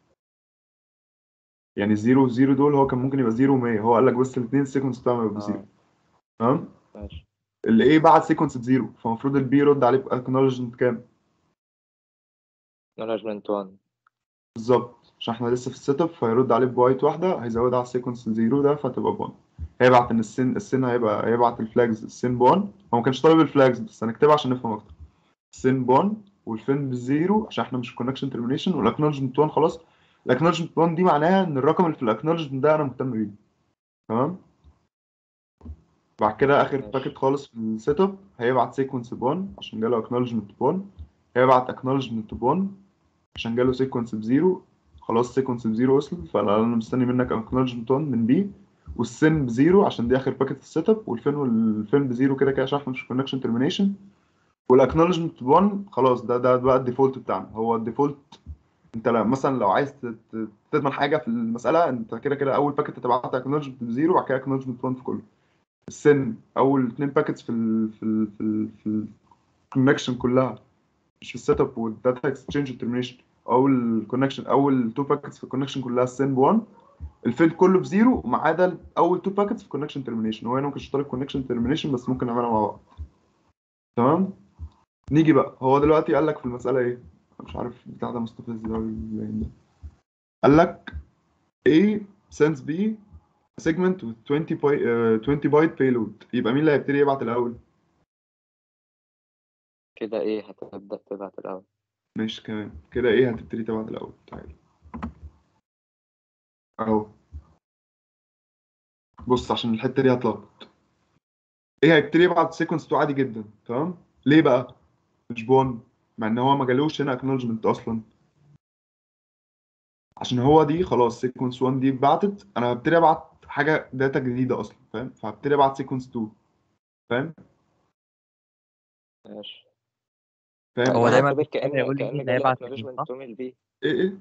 يعني الزيرو والزيرو دول هو كان ممكن يبقى زيرو و100، هو قال لك بس الاثنين السيكونس بتاعهم يبقى بزيرو. اه تمام. ماشي. الاي بعت سيكونس بزيرو، فالمفروض البي يرد عليه باكنولجمنت كام؟ acknowledgement واحد. بالظبط، عشان احنا لسه في السيت اب، فهيرد عليه بوايت واحده، هيزودها على السيكونس الزيرو ده فتبقى ب واحد. هيبعت ان السن السن هيبقى هيبعت الفلاجز السن ب واحد، هو ما كانش طالب الفلاجز بس هنكتبها عشان نفهم اكتر. السن ب واحد والفين بالزيرو عشان احنا مش كونكشن ترمينيشن، والاكنولجمنت واحد خلاص. الاكنولجمنت واحد دي معناها ان الرقم اللي في الاكنولجمنت ده انا مهتم بيه. تمام. بعد كده اخر باكيت ماشي. خالص في السيت اب هيبعت سيكونس ب واحد عشان جاله اكنولجمنت ب واحد، هيبعت اكنولجمنت ب واحد عشان جاله سيكونس بزيرو. خلاص سيكونس بزيرو وصل، فانا مستني منك اكنولجمنت واحد من بي، والسن بزيرو عشان دي اخر باكيت في السيت اب، والفين والفين بزيرو كده كده عشان احنا مش كونكشن ترمينيشن، والاكنولجمنت واحد خلاص. ده ده بقى الديفولت بتاعنا، هو الديفولت. انت لو مثلا لو عايز ت- ت- تضمن حاجه في المساله، انت كده كده اول باكيت هتبعتها اكنولجمنت بزيرو وبعد كده اكنولجمنت واحد في كله. السن اول اتنين باكيتس في ال في ال في ال في الكونكشن كلها، مش في السيت اب والداتا اكسشينج والترمينيشن. اول كونكشن اول تو باكيتس في الكونكشن كلها السن ب واحد، الفيلد كله بزيرو ما عدا اول تو باكيتس في الكونكشن ترمينيشن. هو هنا ممكن يشترك كونكشن ترمينيشن بس ممكن نعملها مع بعض. تمام. نيجي بقى، هو دلوقتي قال لك في المساله ايه، أنا مش عارف بتاع ده مستفز ده ولا باين ده. قال لك A sends B segment with twenty باي uh, twenty byte payload، يبقى مين اللي هيبتدي يبعت الاول؟ كده ايه هتبدأ تبعت الأول. ماشي كمان كده ايه هتبتدي تبعت الاول. تعالى اهو، بص عشان الحته دي هتلخبط. ايه هيبتدي يبعت سيكونس تو عادي جدا. تمام. ليه بقى مش ب واحد مع ان هو ما جالوش هنا اكنولجمنت اصلا؟ عشان هو دي خلاص سيكونس واحد دي بعتت، انا هبتدي ابعت حاجه داتا جديده اصلا، فاهم؟ فهبتدي ابعت سيكونس اتنين. فاهم؟ ماشي. فاهم ما هو ده بقى؟ دايما في هعتبر السؤال كأن هيقول لي مين كأن اللي جالي هيبعت لمين، acknowledgement صح؟ تو من البي. ايه ايه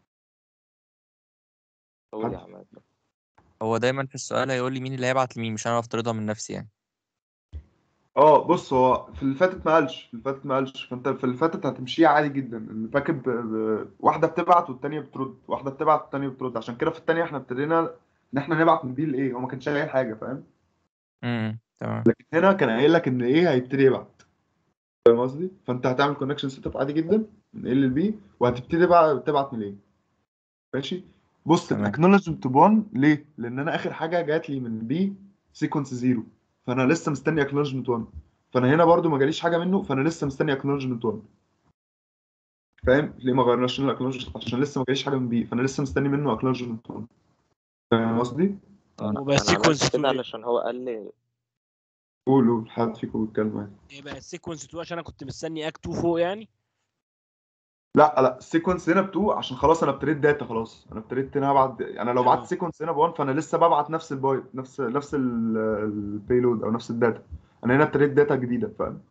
قول يا حد عماد. هو دايما في السؤال هيقول لي مين اللي هيبعت لمين، مش انا افترضها من نفسي يعني. اه بص، هو في اللي فاتت ما قالش في اللي فاتت ما قالش فانت في اللي فاتت هتمشيها عادي جدا، الباكت ب... ب... واحده بتبعت والتانيه بترد، واحده بتبعت والتانيه بترد. عشان كده في التانيه احنا ابتدينا ان احنا نبعت من بي لايه، هو ما كانش قايل حاجه، فاهم؟ امم تمام. لكن هنا كان قايل لك ان ايه هيبتدي يبعت، فاهم قصدي؟ فانت هتعمل كونكشن سيت اب عادي جدا من ال للبي، وهتبتدي بقى تبعت من ايه. ماشي. بص، تمام الاكنولجمنت واحد ليه؟ لان انا اخر حاجه جات لي من بي سيكونس صفر، فانا لسه مستني اكنولجمنت واحد. فانا هنا برضو ما جاليش حاجه منه، فانا لسه مستني اكنولجمنت واحد. فاهم ليه ما غيرناش الاكنولجمنت؟ عشان لسه ما جاليش حاجه من بي، فانا لسه مستني منه اكنولجمنت واحد. فاهم قصدي؟ انا وبقى انا عملت سيكونس اتنين كده ليه؟ علشان هو قال لي قول قول، حد فيكم بيتكلم معايا. ايه بقى السيكونس اتنين عشان انا كنت مستني اك اتنين فوق يعني. لا لا، السيكونس هنا ب اتنين عشان خلاص انا ابتديت داتا، خلاص انا ابتديت هنا ابعت. انا لو بعت تمام. سيكونس هنا ب واحد فانا لسه ببعت نفس البايت، نفس نفس البيلود او نفس الداتا. انا هنا ابتديت داتا جديده، فاهم؟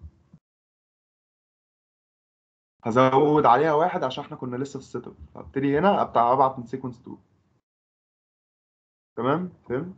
هزود عليها واحد عشان احنا كنا لسه في السيت اب، هبتدي هنا بتاع ابعت من سيكونس اتنين. تمام فهمت.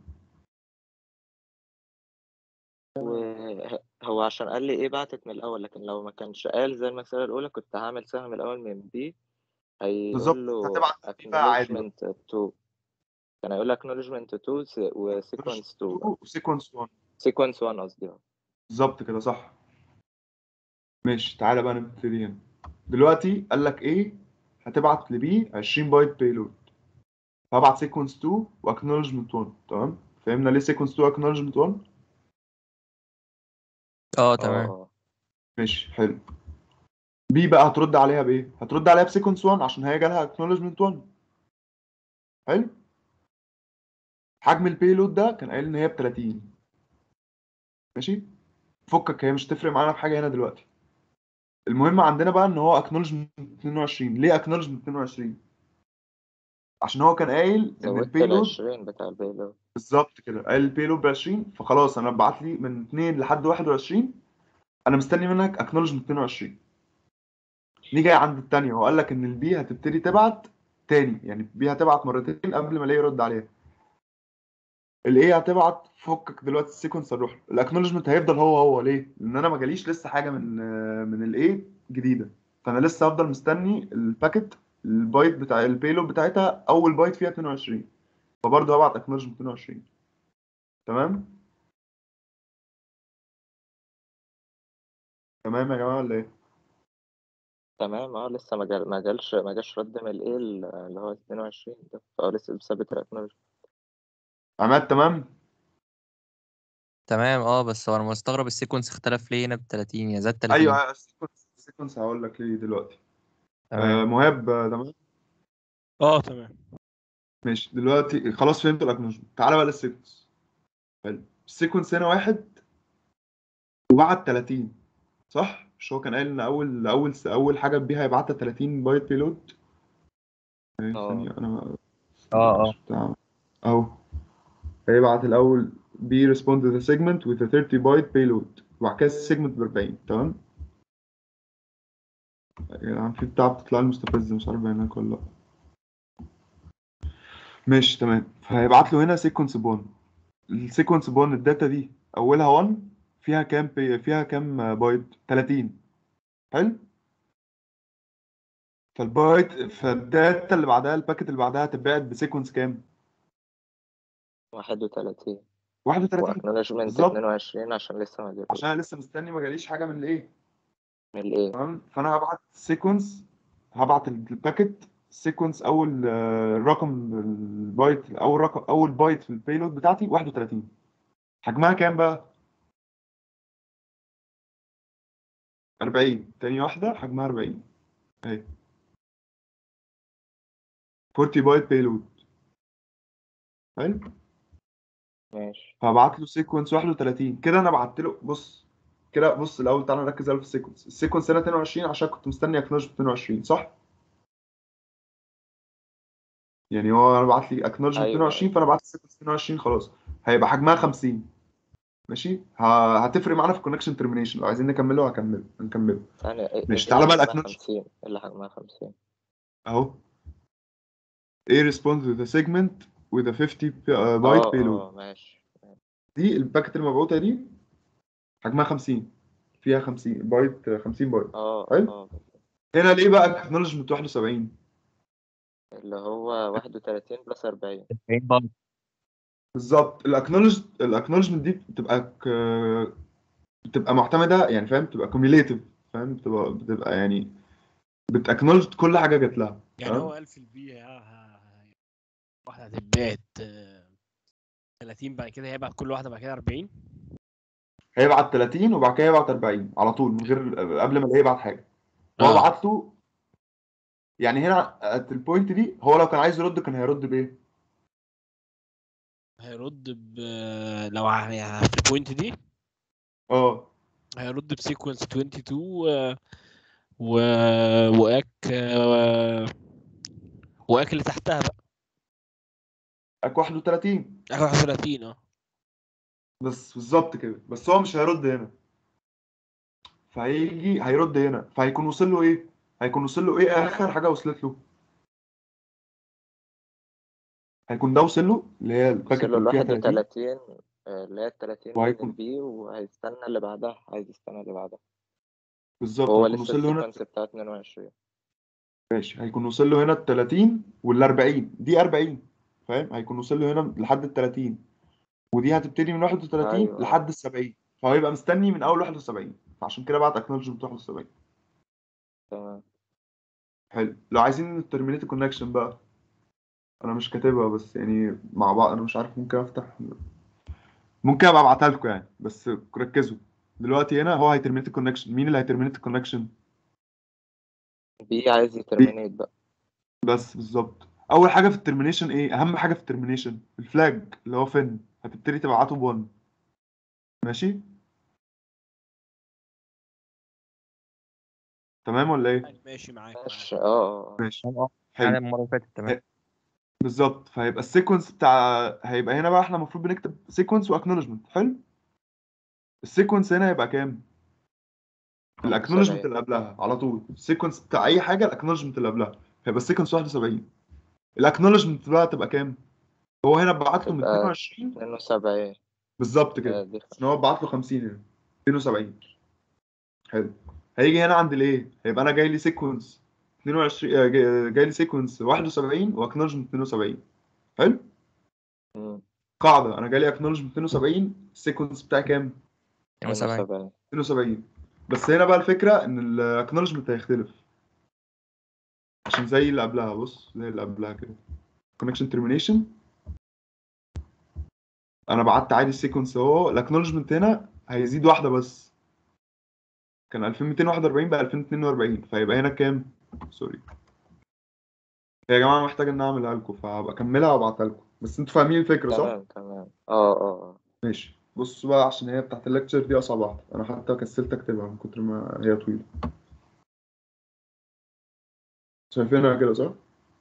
وهو عشان قال لي ايه بعتت من الاول، لكن لو ما كانش قال زي المسألة الاولى كنت هعمل سهم الاول من بي، بالظبط، هيقول انت له هتبعت من بي بقى عادي بقى. acknowledgement اتنين، كان هيقول acknowledgement اتنين و فيرجن sequence اتنين بقى. اتنين وسيكونس واحد. sequence واحد قصدي. اه بالظبط كده صح. ماشي، تعالى بقى نبتدي هنا. دلوقتي قال لك ايه؟ هتبعت لبي عشرين بايت بيلود، هبعت سيكونس اتنين واكنولجمنت واحد. تمام، فهمنا ليه سيكونس اتنين واكنولجمنت واحد؟ اه اه تمام. اه ماشي حلو. بي بقى هترد عليها بايه؟ هترد عليها بسيكونس واحد عشان هي جالها اكنولجمنت واحد. حلو. حجم البيلود ده كان قايل ان هي ب تلاتين. ماشي. فكك، هي مش تفرق معانا في حاجه هنا دلوقتي. المهم عندنا بقى ان هو اكنولجمنت اتنين وعشرين. ليه اكنولجمنت اتنين وعشرين؟ عشان هو كان قايل ان زودت ال البيلود. عشرين بتاع البيلود. بالظبط كده، قايل البيلود ب عشرين، فخلاص انا بعت لي من اتنين لحد واحد وعشرين، انا مستني منك اكنولجمنت اتنين وعشرين. نيجي عند الثانيه، هو قال لك ان البي هتبتدي تبعت تاني، يعني البي هتبعت مرتين قبل ما الاقي يرد عليها. الايه هتبعت، فكك دلوقتي السيكونس هنروح الاكنولجمنت هيفضل هو هو. ليه؟ لان انا ما جاليش لسه حاجه من من الايه جديده، فانا لسه هفضل مستني الباكت، البايت بتاع البيلود بتاعتها، اول بايت فيها اتنين وعشرين، فبرضه هبعت اكنولجمنت اتنين وعشرين. تمام. تمام يا جماعه ولا ايه؟ تمام. اه لسه ما جال ما جالش ما جاش رد من الايه اللي هو اتنين وعشرين ده، فهو لسه بثبت الاكنولج. عماد تمام. تمام اه، بس هو انا مستغرب السيكونس اختلف ليه هنا ب تلاتين يا زاد تلاتين. ايوه السيكونس، السيكونس هقول لك ليه دلوقتي. تمام. آه مهاب، آه، تمام. اه تمام. ماشي دلوقتي خلاص فهمت الاكنولجمنت. تعالى بقى للسيكونس. حلو. السيكونس هنا واحد وبعت تلاتين، صح؟ مش هو كان قايل ان اول اول اول حاجه بيها هيبعتها تلاتين بايت بيلود؟ ايه اه ثانيه انا اه اه مش بتاع اهو. هيبعت الاول بي respond to the segment with a thirty byte payload، وبعد كده السيجمنت ب اربعين. تمام. يعني في بتاع بتطلع لي مستفزه، مش عارف باينك ولا لا. ماشي تمام. فهيبعت له هنا سيكونس بون. السيكونس بون الداتا دي اولها واحد، فيها كام بي... فيها كام بايت؟ تلاتين. حلو. فالبايت فالداتا اللي بعدها، الباكت اللي بعدها هتتبعت بسيكونس كام؟ واحد وتلاتين. واحد وتلاتين. واكنولجمنت اتنين بالظبط، وعشرين عشان لسه ما عشان انا جالوش لسه مستني ما جاليش حاجه من الايه. من الايه. تمام. فانا هبعت سيكونس، هبعت الباكت سيكونس اول آه، رقم البايت، اول رقم اول بايت في البيلود بتاعتي واحد وتلاتين. حجمها كام بقى؟ اربعين. تاني واحده حجمها اربعين اهي، اربعين بايت بيلود. حلو. ماشي. فهبعت له سيكونس واحد وتلاتين كده. انا بعت له، بص كده، بص الاول تعالى نركز على في السيكونس. السيكونس هنا اتنين وعشرين عشان كنت مستني اكنولج اتنين وعشرين، صح؟ يعني هو انا بعت لي اكنولج ايوه اتنين وعشرين، ايوه. فانا بعت السيكونس اتنين وعشرين خلاص. هيبقى حجمها خمسين. ماشي. ه- هتفرق معانا في الكونكشن ترمينيشن، لو عايزين نكمله هكمله هنكمله. يعني ايه إيه ماشي اللي تعالى بقى حجمها الاكنولج. خمسين؟ ايه اللي حجمها خمسين؟ اهو. A responds to the segment with a fifty بايت اه payload. اه ماشي. دي الباكت المبعوثه دي حجمها خمسين، فيها خمسين بايت، خمسين بايت. اه حلو. اه هنا ليه بقى اكنولجمنت واحد وسبعين؟ اللي هو واحد وتلاتين بلس أربعين. أربعين برضه. بالظبط. الاكنولج الاكنولجمنت دي بتبقى ك... بتبقى معتمده يعني، فاهم؟ بتبقى كوميوليتيف، فاهم؟ بتبقى بتبقى يعني بتاكنولج كل حاجه جت لها. يعني تمام؟ هو قال في البي ه- ه- واحده هتتبعت آه، ثلاثين، بعد كده هيبعت كل واحده بعد كده أربعين. هيبعت ثلاثين وبعد كده يبعت أربعين على طول من غير قبل ما يبعت حاجه. هو اه بعت له يعني هنا at البوينت دي، هو لو كان عايز يرد كان هيرد بايه؟ هيرد ب لو ع- يعني في البوينت دي اه هيرد بسيكونس اتنين وعشرين آه، و واك آه، واك اللي تحتها بقى اك واحد وثلاثين. اك واحد وثلاثين. اه بس بالظبط كده، بس هو مش هيرد هنا، فهيجي هيرد هنا، فهيكون وصل له ايه؟ هيكون وصل له ايه اخر حاجه وصلت له؟ هيكون ده وصل له اللي هي الباكت وصله اللي فيها لواحد ثلاثين، وتلاتين، آه، اللي هي التلاتين من وهيكون البي، وهيستنى اللي بعدها، عايز يستنى اللي بعدها، بالظبط وهو هيكون لسه وصل له هنا. السيكونس بتاع اتنين وعشرين. ماشي، هيكون وصل له هنا ال ثلاثين وال أربعين، دي أربعين، فاهم؟ هيكون وصل له هنا لحد ال ثلاثين، ودي هتبتدي من واحد وثلاثين ايوه لحد ال سبعين، فهو يبقى مستني من اول واحد وسبعين، فعشان كده بعت اكنولجمنت واحد وسبعين. تمام. حلو. لو عايزين ترمينيت الكونكشن بقى، انا مش كاتبها بس يعني مع بعض، انا مش عارف، ممكن افتح، ممكن ابقى ابعتها لكم يعني، بس ركزوا دلوقتي. هنا هو هيترمينيت الكونكشن. مين اللي هيترمينيت الكونكشن؟ بي عايز يترمينيت بقى. بس بالظبط. اول حاجه في الترمينيشن ايه؟ اهم حاجه في الترمينيشن الفلاج اللي هو فين، هتبتدي تبعته ب1. ماشي تمام ولا ايه؟ ماشي معاك معاك. ماشي اه اه آه. ماشي اه حلو. يعني المرة اللي فاتت تمام. بالظبط. فهيبقى السيكونس بتاع، هيبقى هنا بقى احنا المفروض بنكتب سيكونس واكنولجمنت. حلو. السيكونس هنا هيبقى كام؟ واحد الاكنولجمنت وسبعين. اللي قبلها على طول. السيكونس بتاع اي حاجه الاكنولجمنت اللي قبلها هيبقى السيكونس واحد وسبعين. الاكنولجمنت بقى تبقى كام؟ هو هنا بعت له من تبقى اتنين وعشرين. اتنين وسبعين. بالظبط آه، كده، دي عشان هو بعت له خمسين هنا اتنين وسبعين. حلو. هيجي هنا عند الايه، هيبقى انا جاي لي سيكونس اتنين وعشرين، آه، جاي جاي لي سيكونس واحد وسبعين واكنولجمنت اتنين وسبعين. حلو. مم. قاعده، انا جاي لي اكنولجمنت اتنين وسبعين، السيكونس بتاعي كام؟ اتنين وسبعين. اتنين وسبعين. اتنين وسبعين. بس هنا بقى الفكره ان الاكنولجمنت هيختلف، عشان زي اللي قبلها. بص زي اللي قبلها كده، كونكشن ترمينيشن، انا بعت عادي السيكونس اهو. الاكنولجمنت هنا هيزيد واحده بس، كان ألفين ومئتين وواحد وأربعين بقى ألفين واتنين وأربعين، فيبقى هنا كام؟ سوري يا جماعه، محتاج ان اعملها لكم، فهبقى اكملها وابعتها لكم، بس انتوا فاهمين الفكره صح؟ تمام تمام اه اه اه. ماشي. بصوا بقى، عشان هي بتاعت الليكتشر دي اصعب واحده، انا حتى كسلت اكتبها من كتر ما هي طويله. شايفينها كده صح؟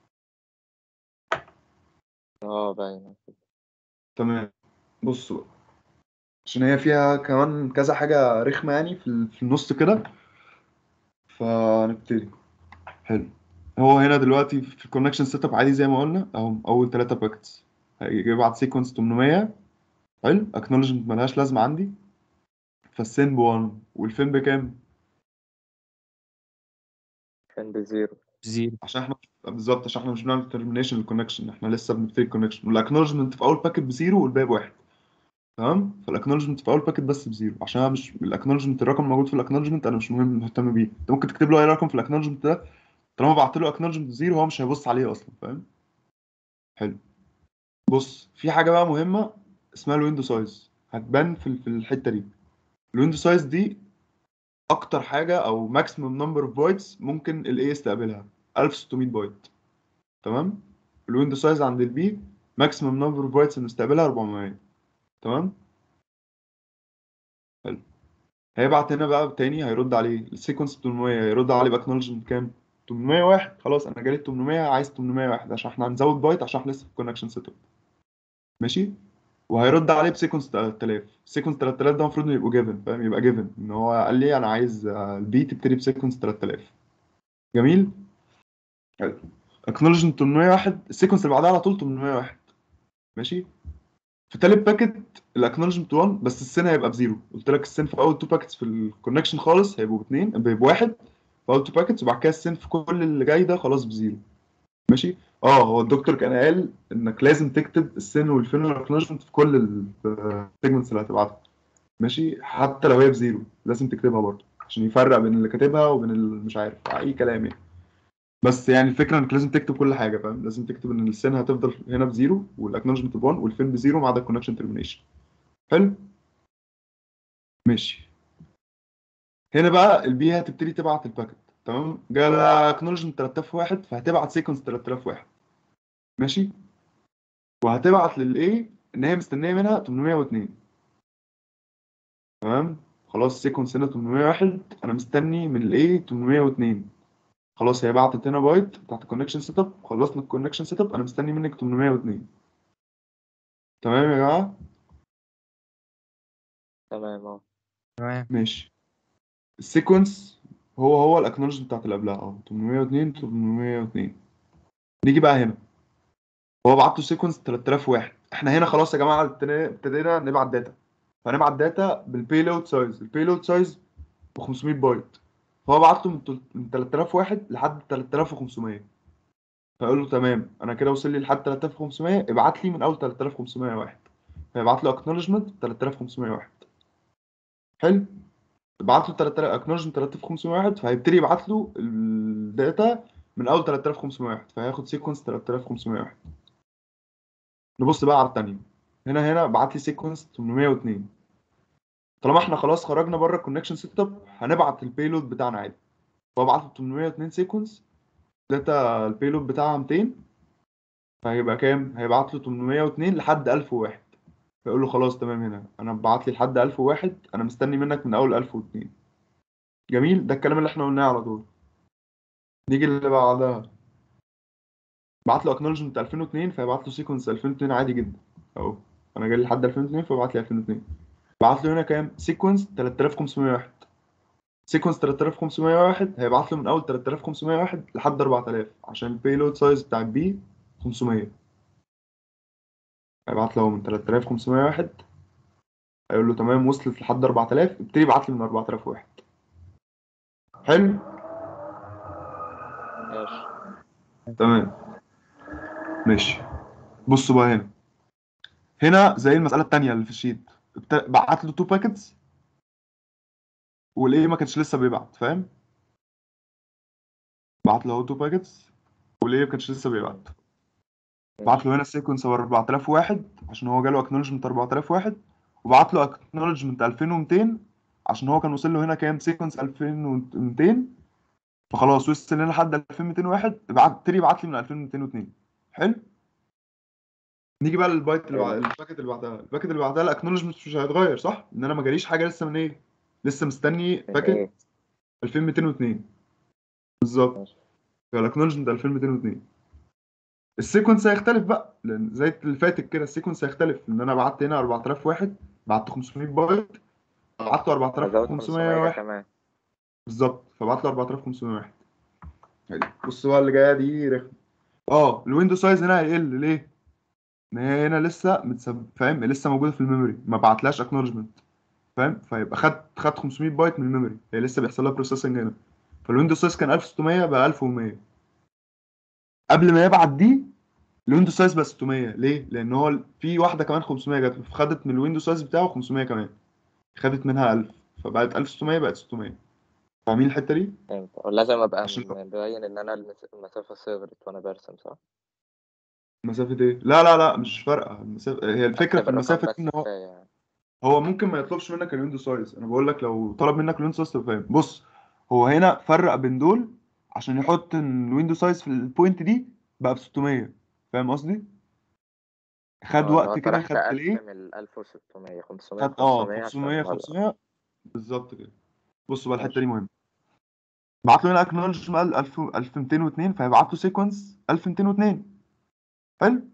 اه باينة. تمام. بصوا بقى، عشان هي فيها كمان كذا حاجه رخمه يعني في ال- في النص كده، فنبتدي. حلو. هو هنا دلوقتي في الكونكشن سيت اب عادي زي ما قلنا اهو، اول ثلاثه باكتس هيبعت سيكونس تمنمية. حلو. اكنولجمنت ملهاش لازمه عندي، فالسين ب واحد والفين بكام؟ كان بزيرو. زيرو. عشان احنا بالظبط، عشان احنا مش بنعمل ترمينيشن للكونكشن، احنا لسه بنبتدي الكونكشن، والاكنولجمنت في اول باكت بزيرو والباقي بواحد. تمام. فالاكنولجمنت في اول باكت بس بزيرو، عشان انا مش الاكنولجمنت، الرقم الموجود في الاكنولجمنت انا مش مهم مهتم بيه. انت ممكن تكتب له اي رقم في الاكنولجمنت ده، طالما بعت له اكنولجمنت زيرو هو مش هيبص عليه اصلا، فاهم؟ حلو. بص، في حاجه بقى مهمه اسمها الويندو سايز، هتبان في في الحته دي. الويندو سايز دي اكتر حاجه او ماكسيمم نمبر اوف بايتس ممكن الاي يستقبلها، ألف وستمية بايت. تمام. الويندو سايز عند البي ماكسيمم نمبر اوف بايتس اللي مستقبلها أربعمية. تمام. حلو. هيبعت هنا بقى تاني، هيرد عليه السيكونس تمنمية، هيرد عليه باكنولجمنت كام؟ تمنمية وواحد. خلاص انا جالي تمنمية، عايز تمنمية وواحد عشان احنا هنزود بايت عشان احنا لسه في الكونكشن سيت اب. ماشي. وهيرد عليه بسيكونس تلات آلاف. سيكونس تلات آلاف ده المفروض انه يبقوا جيفن، فاهم؟ يبقى جيفن ان هو قال لي انا عايز آه، البي تبتدي بسيكونس تلات آلاف. جميل. حلو. اكنولجمنت تمنمية وواحد، السيكونس اللي بعدها على طول تمنمية وواحد. ماشي. في تالت باكت الاكنولجمنت واحد بس السن هيبقى بزيرو. قلت لك السن في اول تو باكتس في الكونكشن خالص هيبقوا باثنين بواحد في اول تو باكتس، وبعد كده السن في كل اللي جاي ده خلاص بزيرو. ماشي. اه هو الدكتور كان قال انك لازم تكتب السن والفين والاكنولجمنت في كل السيجمنتس اللي هتبعتها. ماشي، حتى لو هي بزيرو لازم تكتبها برضه عشان يفرق بين اللي كاتبها وبين اللي مش عارف اي كلام يعني. بس يعني الفكره انك لازم تكتب كل حاجه، فاهم؟ لازم تكتب ان السن هتفضل هنا بزيرو والاكنولجمنت ب واحد والفين بزيرو ما عدا الكونكشن ترمينيشن. حلو. ماشي. هنا بقى البي هتبتدي تبعت الباكت. تمام. جالها اكنولجمنت تلات آلاف وواحد فهتبعت سيكونس تلات آلاف وواحد. ماشي. وهتبعت للايه ان هي مستنيه منها تمنمية واتنين. تمام. خلاص سيكونس هنا تمنمية وواحد، انا مستني من الايه تمنمية واتنين. خلاص هي بعتت هنا بايت بتاعت الكونكشن سيت اب، خلصنا الكونكشن سيت اب، انا مستني منك تمنمية واتنين. تمام يا جماعه. تمام اه. تمام. ماشي. السيكونس هو هو الاكنولجمنت بتاعت اللي قبلها اهو تمنمية واتنين تمنمية واتنين. نيجي بقى هنا، هو بعت له سيكونس تلات آلاف وواحد. احنا هنا خلاص يا جماعه ابتدينا ابتدينا نبعت داتا، فهنبعت داتا بالبيلود سايز. البيلود سايز ب خمسمية بايت، فهو بعت له من تل- من تلات آلاف وواحد لحد تلات آلاف وخمسمية. فيقول له تمام انا كده وصل لي لحد تلات آلاف وخمسمية، ابعت لي من اول تلات آلاف وخمسمية وواحد. فيبعت له اكنولجمنت تلات آلاف وخمسمية وواحد. حلو. بعت له تلات آلاف اكنولجمنت تلات آلاف وخمسمية وواحد، فهيبتدي يبعت له الداتا من اول تلات آلاف وخمسمية وواحد، فهياخد سيكونس تلات آلاف وخمسمية وواحد. نبص بقى على الثانيه. هنا هنا بعت لي سيكونس تمنمية واتنين. طالما احنا خلاص خرجنا بره الكونكشن سيت اب هنبعت البيلود بتاعنا عادي. فبعت له تمنمية واتنين سيكونس، داتا البيلود بتاعها ميتين، فهيبقى كام؟ هيبعت له تمنمية واتنين لحد ألف وواحد. فيقول له خلاص تمام، هنا انا بعت لي لحد ألف وواحد، انا مستني منك من اول ألف واتنين. جميل، ده الكلام اللي احنا قلناه على طول. نيجي اللي بعدها، بعت له اكنولجمنت ألفين واتنين فيبعت له سيكونس ألفين واتنين عادي جدا اهو. انا جاي لحد ألفين واتنين فبعت لي ألفين واتنين. بعت له هنا كام؟ سيكونس تلات آلاف وخمسمية وواحد. سيكونس تلات آلاف وخمسمية وواحد هيبعت له من اول تلات آلاف وخمسمية وواحد لحد أربعة آلاف عشان البيلود سايز بتاع البي خمسمية. هيبعت له من تلات آلاف وخمسمية وواحد، هيقول له تمام وصلت لحد أربعة آلاف، ابتدي يبعت لي من أربعة آلاف وواحد. حلو. ماشي. تمام. ماشي. بصوا بقى هنا، هنا زي المسألة التانية اللي في الشيت، بت- بعت له تو باكيتس والايه ما كانش لسه بيبعت، فاهم؟ بعت له تو باكيتس والايه ما كانش لسه بيبعت. بعت له هنا السيكونس أربعة آلاف وواحد عشان هو جاله اكنولجمنت أربعة آلاف وواحد، وبعت له اكنولجمنت ألفين ومتين عشان هو كان وصل له هنا كام؟ سيكونس ألفين ومتين. فخلاص وصل لنا لحد ألفين ومتين وواحد، ابعت ابتدي يبعت لي من ألفين ومتين واتنين. حلو. نيجي بقى للبايت اللي بعد حلو. الباكت اللي بعدها. الباكت اللي بعدها الاكنولجمنت مش هيتغير صح؟ ان انا ما جاليش حاجه لسه من ايه؟ لسه مستني من باكت ايه؟ ألفين ومتين واتنين بالظبط. ماشي. الاكنولجمنت ألفين ومتين واتنين. السيكونس هيختلف بقى لان زي اللي فاتت كده السيكونس هيختلف، ان انا بعت هنا أربعة آلاف وواحد، بعت خمسمية بايت، بعت له هزود أربعة آلاف وخمسمية خمسمية واحد. كمان. بالظبط، فبعت له أربعة آلاف وخمسمية واحد. حلو. بص بقى اللي جايه دي رخمه. اه الويندو سايز هنا هيقل ليه؟ ان هي هنا لسه متسب... فاهم؟ لسه موجوده في الميموري، ما بعتلهاش اكنولجمنت، فاهم؟ فيبقى خد خد خمسمية بايت من الميموري، هي لسه بيحصل لها بروسيسنج هنا. فالويندوز سايز كان ألف وستمية بقى ألف ومية. قبل ما يبعت دي الويندوز سايز بقى ستمية. ليه؟ لان هو في واحده كمان خمسمية جات له، فخدت من الويندوز سايز بتاعه خمسمية كمان، خدت منها ألف، فبقت ألف وستمية بقت ستمية. فاهمين الحته دي؟ فهمت. ولازم ابقى عشان مبين ان انا المس- المسافة صغرت وانا برسم، صح؟ مسافه ايه؟ لا لا لا مش فارقه المسافه، هي الفكره في اكتب الرقم المسافه دي بس ان هو كفاية يعني. هو ممكن ما يطلبش منك الويندوز سايز. انا بقول لك لو طلب منك الويندوز سايز تبقى فاهم. بص، هو هنا فرق بين دول عشان يحط ان الويندوز سايز في البوينت دي بقى ب ستمية. فاهم قصدي؟ خد اه اللي هو وقت كده، طرحت خد ألف ديلي. من الألف وستمية، خمسمية خد اه وخمسمية خمسمية عشان هلا. خمسمية بالظبط كده. بص بقى الحته ماشي. دي مهمه. بعت له هنا اكنولجمنت ألف ألف ومتين واتنين فهيبعت له سيكونس ألف ومتين واتنين. حلو.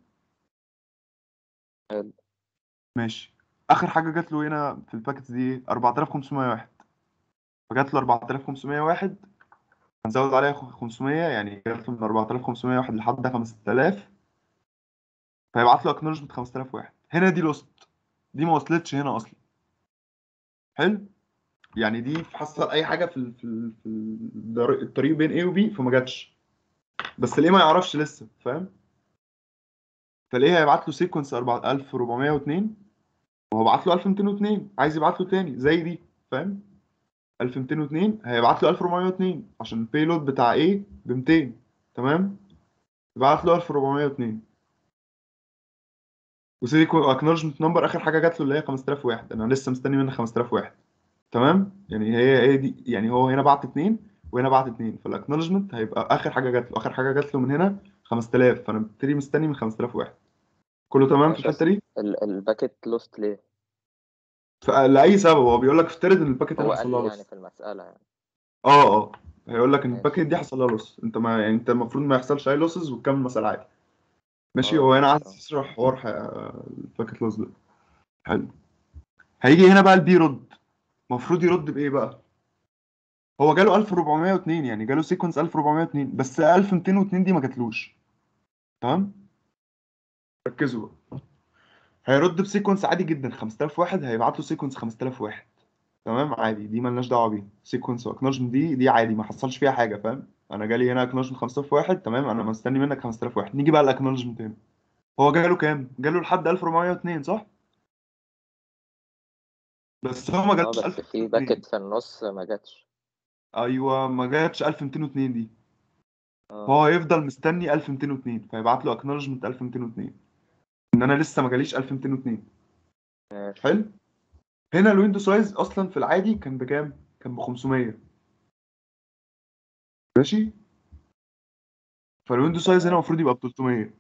حلو. ماشي. اخر حاجه جات له هنا في الباكت دي أربعة آلاف وخمسمية وواحد، فجات له أربعة آلاف وخمسمية وواحد، هنزود عليها خمسمية يعني جات له من أربعة آلاف وخمسمية وواحد لحد خمسة آلاف، فيبعت له اكنولجمنت خمسة آلاف وواحد. هنا دي لوست، دي ما وصلتش هنا اصلا. حلو، يعني دي حصل اي حاجه في ال- في ال- في الدر- الطريق بين A و B فما جاتش، بس ليه ما يعرفش لسه، فاهم؟ فليه هيبعت له سيكونس ألف وأربعمية واتنين وهو بعت له ألف ومئتين واثنين، عايز يبعت له تاني زي دي، فاهم؟ ألف ومئتين واثنين هيبعت له ألف وأربعمية واتنين عشان البيلود بتاع A ب مئتين، تمام؟ يبعت له ألف وأربعمية واتنين وسيدي اكنولجمنت نمبر اخر حاجه جات له اللي هي خمسة آلاف وواحد، انا لسه مستني منها خمسة آلاف وواحد، تمام؟ يعني هي هي دي، يعني هو هنا بعت اتنين وهنا بعت اتنين، فالاكنولجمنت هيبقى اخر حاجه جات له، اخر حاجه جات له من هنا خمسة آلاف، فانا ببتدي مستني من خمسة آلاف وواحد. كله تمام في ماشي، الحته بس دي؟ ال- الباكت لوست ليه؟ فلاي سبب هو بيقول لك افترض ان الباكيت هو هنا قال حصل لي لها يعني لوس. في المسألة يعني. اه اه هيقول لك ان ماشي. الباكيت دي حصل لها لوس، انت ما يعني انت المفروض ما يحصلش اي لوسز وتكمل المساله عادي. ماشي، اه هو هنا عايز ماشي اه. يشرح حوار ح- الباكيت لوس ده. حلو، هيجي هنا بقى البي يرد، المفروض يرد بايه بقى؟ هو جاله ألف وأربعمية واتنين، يعني جاله سيكونس ألف وأربعمية واتنين، بس ألف ومئتين واثنين دي ما جاتلوش، تمام؟ ركزوا بقى، هيرد بسيكونس عادي جدا خمسة آلاف وواحد، هيبعت له سيكونس خمسة آلاف وواحد، تمام؟ عادي، دي مالناش دعوه بيها، سيكونس واكنولجمنت دي دي عادي ما حصلش فيها حاجه، فاهم؟ انا جالي هنا اكنولجمنت خمسة آلاف وواحد، تمام، انا مستني منك خمسة آلاف وواحد. نيجي بقى الاكنولجمنت هنا، هو جاله كام؟ جاله لحد ألف وأربعمية واتنين صح؟ بس هو ما اه جالوش بس في ألف ومئتين واثنين. باكت في النص ما جاتش. ايوه ما جاتش ألف ومئتين واثنين دي، اه فهو هيفضل مستني ألف ومئتين واثنين، فيبعت له اكنولجمنت ألف ومئتين واثنين ان انا لسه ما جاليش ألف ومئتين واثنين. ماشي. حلو، هنا الويندو سايز اصلا في العادي كان بكام؟ كان ب خمسمية، ماشي؟ فالويندو سايز هنا تمام. المفروض يبقى ب تلتمية.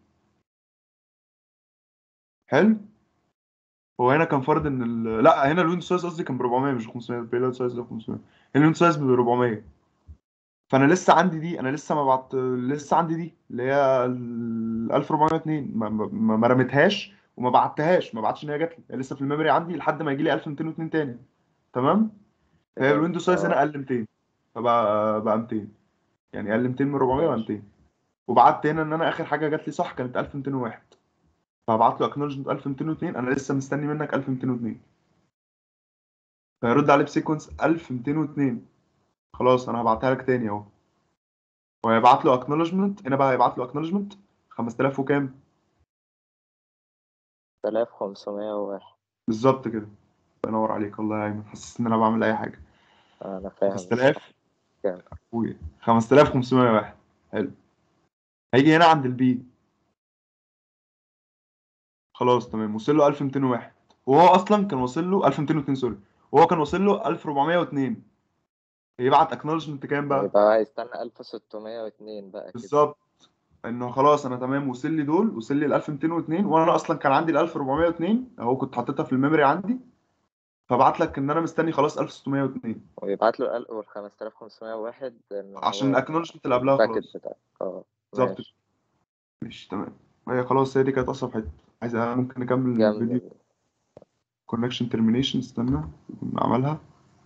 حلو، هو هنا كان فرض ان ال... لا هنا الويندو سايز قصدي كان ب أربعمية مش خمسمية، البيلود سايز ده خمسمية، هنا الويندو سايز ب أربعمية. فانا لسه عندي دي، انا لسه ما بعت، لسه عندي دي اللي هي ال ألف وأربعمية واتنين ما, ما... ما رميتهاش وما بعتهاش، ما بعتش ان هي جات لي، هي لسه في الميموري عندي لحد ما يجي لي ألف ومئتين واثنين تاني، تمام؟ فهي فهمت الويندو سايز هنا اه. قل مئتين، فبقى بقى مئتين، يعني قل مئتين من أربعمية بقى ماشي. مئتين. وبعت هنا ان انا اخر حاجه جات لي صح كانت ألف ومئتين وواحد، فهبعت له اكنولجمنت ألف ومئتين واثنين، انا لسه مستني منك ألف ومئتين واثنين، فيرد عليه بسيكونس ألف ومئتين واثنين. خلاص انا هبعتها لك تاني اهو، وهيبعت له اكنولجمنت هنا بقى، هيبعت له اكنولجمنت خمسة آلاف وكام؟ ستة آلاف وخمسمية وواحد. بالظبط كده، الله ينور عليك، الله يعين، حاسس ان انا بعمل اي حاجه. انا فاهم خمسة آلاف، الصح. كام؟ اخويا خمسة آلاف وخمسمية وواحد. حلو، هيجي هنا عند البي، خلاص تمام، وصل له ألف ومئتين وواحد، وهو اصلا كان واصل له ألف ومئتين واثنين سوري، وهو كان واصل له ألف وأربعمية واثنين، هيبعت اكنولجمنت كام بقى؟ يبقى هيستنى ألف وستمية واتنين بقى كده. بالظبط، انه خلاص انا تمام، وصل لي دول، وصل لي ال ألف ومئتين واثنين، وانا اصلا كان عندي ال ألف وأربعمية واثنين اهو، كنت حاططها في الميموري عندي، فبعت لك ان انا مستني خلاص ألف وستمية واثنين ويبعت له ال خمسة آلاف وخمسمية وواحد ان عشان هو الاكنولجمنت اللي قبلها الباكت خلاص. بتاعك اه. بالظبط كده. ماشي. ماشي تمام، هي خلاص هي دي كانت اصعب حته، عايز ممكن نكمل جامدة الفيديو. دي. كونكشن ترمينيشن، استنى نعملها.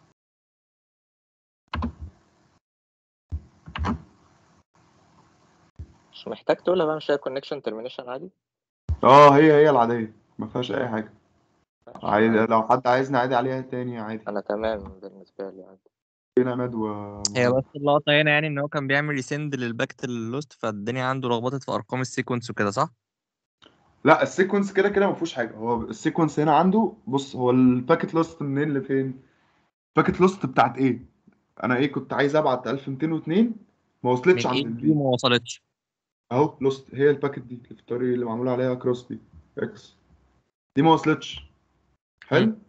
مش محتاج تقولها بقى، مش هي كونكشن ترمينيشن عادي. اه هي هي العاديه ما فيهاش اي حاجه، ماشي عايز انا. لو حد عايزني عادي عليها تاني عادي. انا تمام بالنسبة لي عادي. فين عماد هي ومهند؟ بس اللقطة هنا يعني ان هو كان بيعمل ريسند للباكت اللوست، فالدنيا عنده لخبطت في ارقام السيكونس وكده، صح؟ لا السيكونس كده كده ما فيهوش حاجه، هو السيكونس هنا عنده، بص هو الباكيت لوست منين لفين؟ الباكيت لوست بتاعت ايه؟ انا ايه كنت عايز ابعت ألف ومئتين واثنين ما وصلتش من ايه عند دي البي، وما وصلتش. اهو لوست، هي الباكيت دي اللي في الطريق اللي معمول عليها كروس دي اكس، دي ما وصلتش. مم. حلو،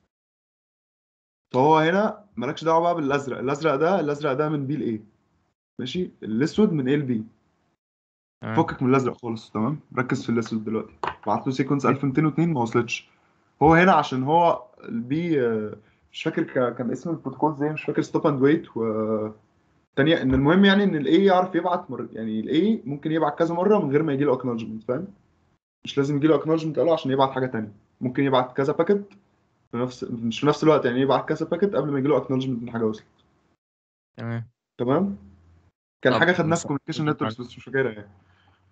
فهو هنا مالكش دعوه بقى بالازرق، الازرق ده الازرق ده من بي لايه، ماشي؟ الاسود من ايه لبي، تمام. فكك من الازرق خالص، تمام؟ ركز في الاسود دلوقتي. بعت له سيكونس ألف ومئتين واثنين ما وصلتش، هو هنا عشان هو البي آه، مش فاكر ك- كان اسم البروتوكول زي مش فاكر ستوب اند ويت و تانية، ان المهم يعني ان الاي يعرف يبعت مر... يعني الاي ممكن يبعت كذا مره من غير ما يجي له اكنولجمنت، فاهم؟ مش لازم يجي له اكنولجمنت قاله عشان يبعت حاجه تانية، ممكن يبعت كذا باكيت في نفس مش في نفس الوقت، يعني يبعت كذا باكيت قبل ما يجي له اكنولجمنت من حاجه وصلت، تمام. تمام؟ كان طب حاجه خدناها في مش كوميونيكيشن نتوركس بس مش فاكرها يعني.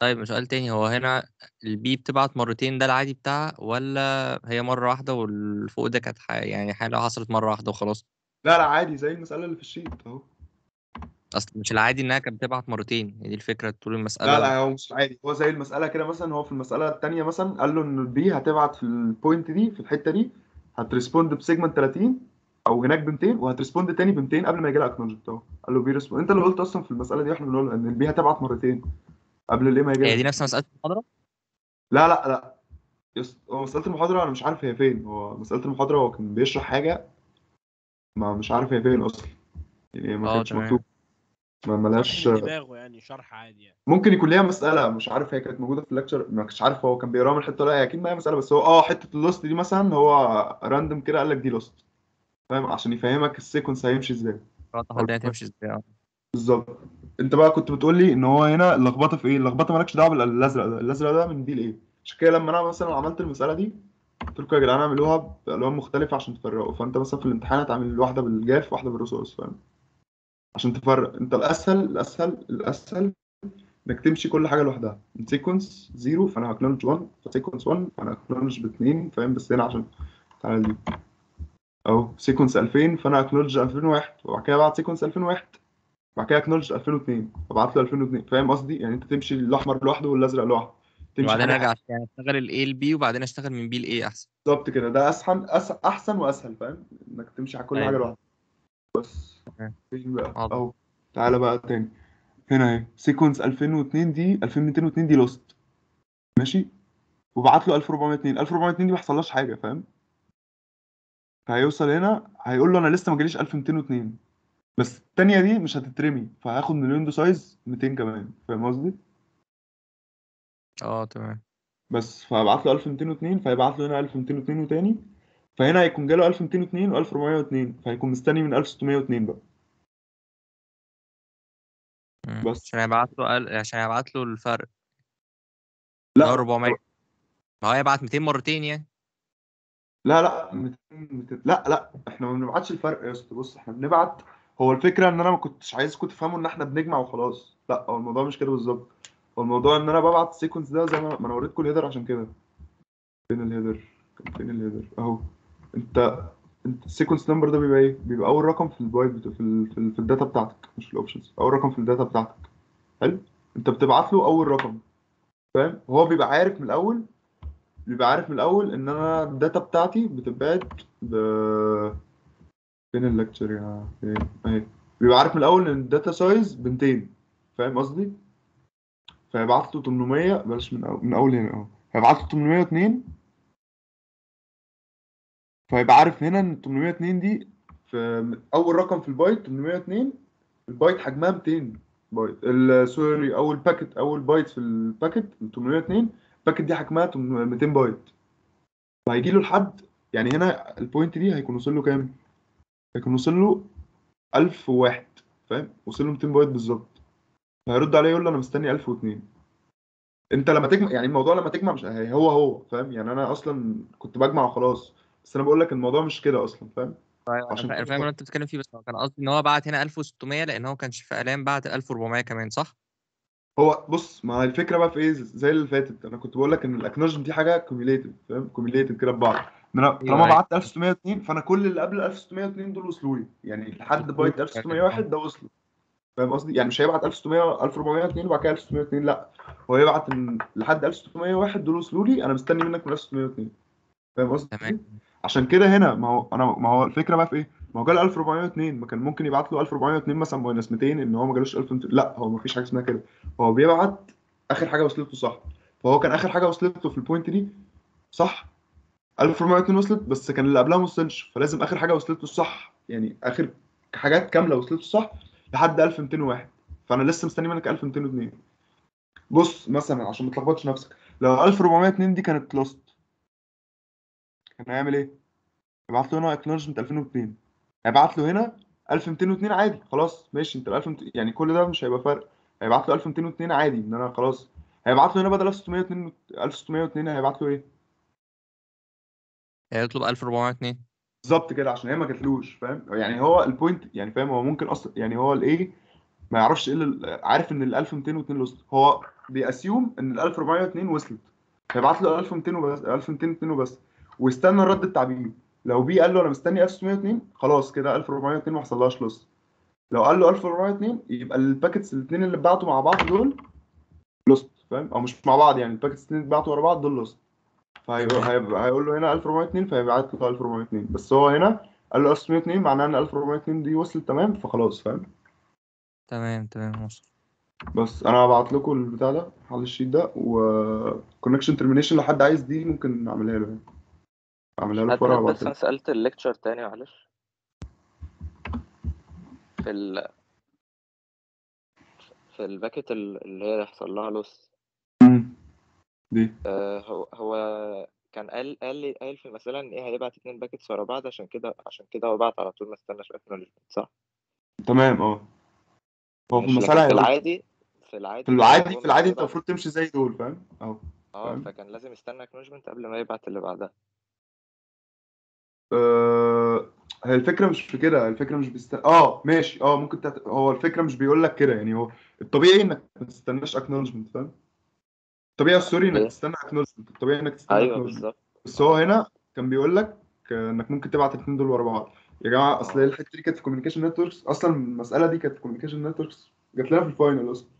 طيب سؤال تاني، هو هنا البي بتبعت مرتين ده العادي بتاعها، ولا هي مرة واحدة والفوق ده كانت ح- يعني حالة حصلت مرة واحدة وخلاص؟ لا لا عادي زي المساله اللي في الشيت اهو. اصل مش العادي انها كانت بتبعت مرتين، هي دي الفكرة طول لا المسألة. لا هو مش عادي، هو زي المساله كده مثلا، هو في المساله الثانيه مثلا قال له ان البي هتبعت في البوينت دي في الحته دي هتريسبوند بسيجمنت ثلاثين او هناك ب ميتين، وهتريسبوند تاني ب ميتين قبل ما يجي لها اكنولجمنت اهو. قال له بي ريسبوند، انت اللي قلت اصلا في المساله دي، احنا بنقول ان البي هتبعت مرتين قبل الايه ما يجي هي لها. دي نفس مسألة المحاضرة؟ لا لا لا يس، هو مساله المحاضره انا مش عارف هي فين، هو مساله المحاضره هو كان بيشرح حاجه ما مش عارف هي فين اصلا، يعني ما اه كانتش مكتوب، تمام. ما شرح ملهاش. من دماغه يعني، شرح عادي يعني. ممكن يكون ليها مساله مش عارف هي كانت موجوده في الليكتشر، ما كنتش عارف هو كان بيقراها من الحته ولا لا، هي اكيد ما هي مساله، بس هو اه حته اللوست دي مثلا هو راندوم كده قال لك دي لوست، فاهم، عشان يفهمك السيكونس هيمشي ازاي. الخطوة أو الدنيا تمشي ازاي؟ اه بالظبط. انت بقى كنت بتقول لي ان هو هنا اللخبطه في ايه؟ اللخبطه مالكش دعوه بالازرق ده، الازرق ده من دي لايه. عشان كده لما انا مثلا عملت المساله دي قلت لكم يا جدعان اعملوها بالوان مختلفه عشان تفرقوا، فانت مثلا في الامتحان هتعمل واحده بالجاف واحده بالرصاص، فاهم، عشان تفرق. انت الاسهل الاسهل الاسهل انك تمشي كل حاجه لوحدها. سيكونس زيرو فانا هكنولج واحد، فسيكونس واحد فانا هكنولج ب اتنين، فاهم، بس هنا عشان تعالى دي اهو سيكونس الفين فانا هكنولج الفين وواحد، وبعد كده بعد سيكونس الفين وواحد بعد كده اكنولج الفين واتنين فابعت له الفين واتنين، فاهم قصدي، يعني انت تمشي الاحمر لوحده والازرق لوحده، تمشي وبعدين حاجه حاجه. ارجع يعني اشتغل الاي البي وبعدين اشتغل من بي لايه احسن. بالظبط كده، ده اسهل أس... احسن واسهل، فاهم، انك تمشي على كل حاجه ايوه لوحدها. بس تمام. فين بقى حاضر. اهو. تعالى بقى تاني، هنا اهي سيكونس الفين واتنين دي الفين وميتين واتنين دي لوست، ماشي، وبعت له الف واربعمية واتنين، الف واربعمية واتنين دي ما حصلهاش حاجه، فاهم، فهيوصل هنا هيقول له انا لسه ما جاليش الف وميتين واتنين، بس التانية دي مش هتترمي فهاخد من الويندو سايز ميتين كمان، فاهم قصدي، اه تمام. بس فهبعت له الف وميتين واتنين فهيبعت له هنا الف وميتين واتنين وتاني، فهنا هيكون جاله الف وميتين واتنين و الف واربعمية واتنين فهيكون مستني من الف وستمية واتنين بقى. مم. بس عشان هيبعت له ال- عشان هيبعت له الفرق اللي هو لا اربعمية. ما هو هيبعت ميتين مرتين يعني. لا لا ميتين ميتين لا لا احنا ما بنبعتش الفرق يا اسطى، بص احنا بنبعت، هو الفكره ان انا ما كنتش عايزكم تفهموا ان احنا بنجمع وخلاص، لا هو الموضوع مش كده بالظبط، هو الموضوع ان انا ببعت السيكونس ده زي ما ما انا وريتكم الهيدر عشان كده. فين الهيدر؟ كان فين الهيدر اهو. انت انت السيكونس نمبر ده بيبقى ايه؟ بيبقى اول رقم في البايت بتا- في ال في, ال في الداتا بتاعتك، مش في الاوبشنز، اول رقم في الداتا بتاعتك. حلو، انت بتبعت له اول رقم، فاهم، هو بيبقى عارف من الاول، بيبقى عارف من الاول ان انا الداتا بتاعتي بتبعت ب فين الليكتشر يا فين اهي، بيبقى عارف من الاول ان الداتا سايز ب ميتين، فاهم قصدي، فيبعت له تمنمية، بلاش من أول من اول هنا اهو، هيبعت له تمنمية واتنين، فيبقى عارف هنا ان تمنمية واتنين دي في اول رقم في البايت تمنمية واتنين، البايت حجمها ميتين بايت، ال- سوري اول باكت، اول بايت في الباكت تمنمية واتنين، الباكت دي حجمها ميتين بايت، فهيجي له لحد، يعني هنا البوينت دي هيكون وصل له كام؟ هيكون وصل له الف وواحد، فاهم، وصل له ميتين بايت بالظبط، فهيرد عليه يقول له انا مستني الف واتنين. انت لما تجمع يعني الموضوع لما تجمع مش هي- هو هو فاهم، يعني انا اصلا كنت بجمع وخلاص، بس انا بقول لك الموضوع مش كده اصلا، فاهم، طيب انا عشان فا- أنا كده. فاهم اللي انت بتتكلم فيه، بس هو كان قصدي ان هو بعت هنا الف وستمية لان هو كانش في اعلان بعت الف واربعمية كمان، صح؟ هو بص، ما هي الفكره بقى في ايه، زي اللي فاتت انا كنت بقول لك ان الاكنولجمنت دي حاجه كوميوليتيف، فاهم، كوميوليتيف كده ببعض، ان انا طالما ايوه ايوه. بعت الف وستمية واتنين فانا كل اللي قبل الف وستمية واتنين دول وصلوا لي، يعني لحد بايت الف وستمية وواحد ده وصلوا، فاهم قصدي، يعني مش هيبعت الف وستمية الف واربعمية واتنين وبعد كده الف وستمية واتنين، لا هو يبعت من لحد الف وستمية وواحد دول وصلوا لي، انا مستني منك من الف وستمية واتنين، فاهم تمام. قصدي، عشان كده هنا ما هو انا ما هو الفكره بقى في ايه، ما هو جال الف واربعمية واتنين ما كان ممكن يبعت له الف واربعمية واتنين مثلا ماينس ميتين ان هو ما جالوش الف ومتين، لا هو ما فيش حاجه اسمها كده، هو بيبعت اخر حاجه وصلت له صح، فهو كان اخر حاجه وصلت له في البوينت دي صح، الف واربعمية واتنين وصلت بس كان اللي قبلها ما وصلش، فلازم اخر حاجه وصلت له صح، يعني اخر حاجات كامله وصلت له صح لحد الف ومتين وواحد، فانا لسه مستني منك الف ومتين واتنين. بص مثلا عشان ما تلخبطش نفسك، لو الف واربعمية واتنين دي كانت لوست كان هيعمل ايه؟ يبعت له هنا اكنولجمنت الفين واتنين، هيبعت له هنا الف ومتين واتنين عادي، خلاص ماشي، انت ال الف ومتين يعني كل ده مش هيبقى فرق، هيبعت له الف ومتين واتنين عادي ان انا خلاص، هيبعت له هنا بدل الف وستمية واتنين الف وستمية واتنين هيبعت له ايه؟ هيطلب الف واربعمية واتنين. بالظبط كده، عشان هي ما جاتلوش، فاهم، يعني هو البوينت يعني، فاهم، هو ممكن اصلا يعني هو الايه ما يعرفش ايه اللي- عارف ان ال الف ومتين واتنين لوست، هو بيأسيوم ان ال ألف وأربعمية واتنين وصلت، هيبعت له ألف ومئتين وبس، ألف ومئتين واتنين وبس، ويستنى الرد بتاع بي. لو بي قال له انا مستني ألف وستمية واتنين خلاص كده ألف وأربعمية واتنين ما حصلهاش لوس. لو قال له ألف وأربعمية واتنين يبقى الباكتس الاثنين اللي اتبعتوا مع بعض دول لوست، فاهم؟ او مش مع بعض يعني، الباكتس الاثنين اللي اتبعتوا ورا بعض دول لوست. فهيبقى هيبقى هيقول له هنا ألف وأربعمية واتنين فهيبعت له ألف وأربعمية واتنين، بس هو هنا قال له ألف وستمية واتنين معناه ان ألف وأربعمية واتنين دي وصلت تمام فخلاص، فاهم؟ تمام تمام وصل. بس انا هبعت لكم البتاع ده، حل الشيت ده، وكونكشن ترمينيشن لو حد عايز دي ممكن اعملها له يعني. اعملها له هات في ورقه هات وابعتها بس له. انا سألت الليكتشر تاني معلش. في ال في الباكت ال- اللي هي يحصل لها لوس. مم. دي آه هو هو كان قال قال لي قال في المسألة ان ايه هيبعت اتنين باكتس ورا بعض، عشان كده عشان كده هو بعت على طول ما استناش acknowledgement، صح؟ تمام. اه هو في ماشي، المساله لكن في هيقول العادي في في العادي كان العادي هو في مش العادي انت بيبعت. المفروض تمشي زي دول، فاهم؟ اهو اه فاهم. فكان لازم يستنى acknowledgement قبل ما يبعت اللي بعدها. أه... هي الفكره مش في كده، الفكره مش بيست... اه ماشي، اه ممكن تت... هو الفكره مش بيقول لك كده يعني، هو الطبيعي انك ما تستناش اكنولجمنت، فاهم؟ الطبيعي سوري انك ايه تستنى اكنولجمنت، الطبيعي انك تستنى ايوه اكنولجمنت. بالظبط. بس هو اه هنا كان بيقول لك انك ممكن تبعت الاثنين دول ورا بعض. يا جماعه اصل هي اه الحته دي كانت في كوميونيكيشن نتوركس، اصلا المساله دي كانت في كوميونيكيشن نتوركس، جات لنا في الفاينل اصلا.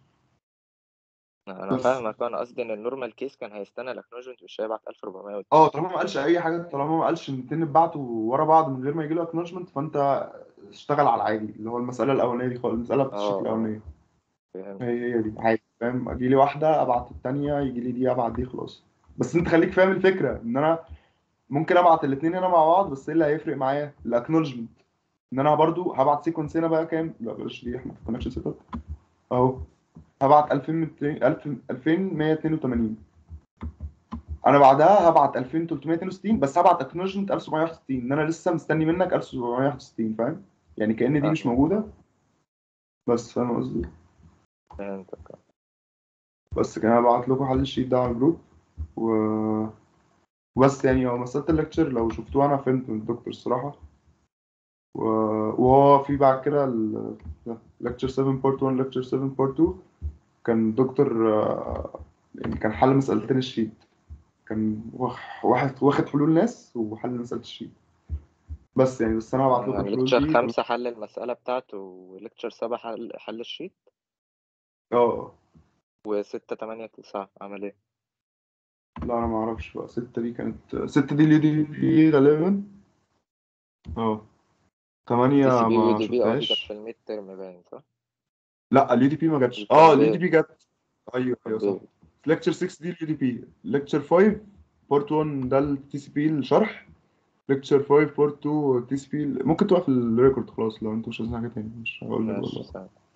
انا بس فاهمك. انا قصدي ان النورمال كيس كان هيستنى الاكنولجمنت مش هيبعت ألف وأربعمية واتنين. اه طالما ما قالش اي حاجه، طالما ما قالش ان الاثنين اتبعتوا ورا بعض من غير ما يجي له اكنولجمنت، فانت اشتغل على العادي اللي هو المساله الاولانيه دي خالص، المساله بتاعت الشيت اه اه الاولانيه. فهمت. هي هي دي عادي، فاهم؟ اجي لي واحده ابعت الثانيه، يجي لي دي ابعت دي، خلاص. بس انت خليك فاهم الفكره ان انا ممكن ابعت الاثنين هنا مع بعض، بس ايه اللي هيفرق معايا؟ الاكنولجمنت. ان انا برضو هبعت سيكونس هنا بقى كام، لا بلاش دي، احنا في كونكشن سيت اب اهو. هبعت ألفين ومئتين ألفين ومئة واتنين وتمانين، انا بعدها هبعت ألفين وتلتمية واتنين وستين، بس هبعت اكنولجمنت ألف وسبعمية وواحد وستين ان انا لسه مستني منك ألف وسبعمية وواحد وستين، فاهم؟ يعني كأن دي مش فاهمك موجوده. بس فاهم قصدي؟ فهمتك. بس كده هبعت لكم حل الشيت ده على الجروب و... وبس يعني. هو مسألة الليكتشر لو شفتوها أنا فهمت من الدكتور الصراحة. و... وهو في بعد كده ال lecture سفن بارت واحد lecture سفن بارت اتنين كان دكتور آه، يعني كان حل مسألتين الشيت، كان واخ- واحد واخد حلول ناس وحل مسألة الشيت بس يعني. بس أنا هبعت لكم يعني الحلول ليكتشر دي. خمسة حل المسألة بتاعته، وليكتشر سبعة حل حل الشيت، اه وستة تمانية تسعة عمل ايه؟ لا أنا معرفش بقى، ستة دي كانت ستة دي اليو دي بي غالبا. اه تي سي تمانية بي ويو ما دي بي، اه دي كانت في شفتهاش. الميد ترم باين، صح؟ لا اليو دي بي ما دي جاتش. اه اليو دي كامبير بي جت. ايوه ايوه صح. كامبير ليكتشر ستة دي اليو دي بي، ليكتشر خمسة بارت واحد ده التي سي بي الشرح، ليكتشر خمسة بارت اتنين تي سي بي. ممكن توقف الريكورد خلاص لو انتوا مش عايزين حاجه تاني، مش هقول لك ماشي والله. سهل.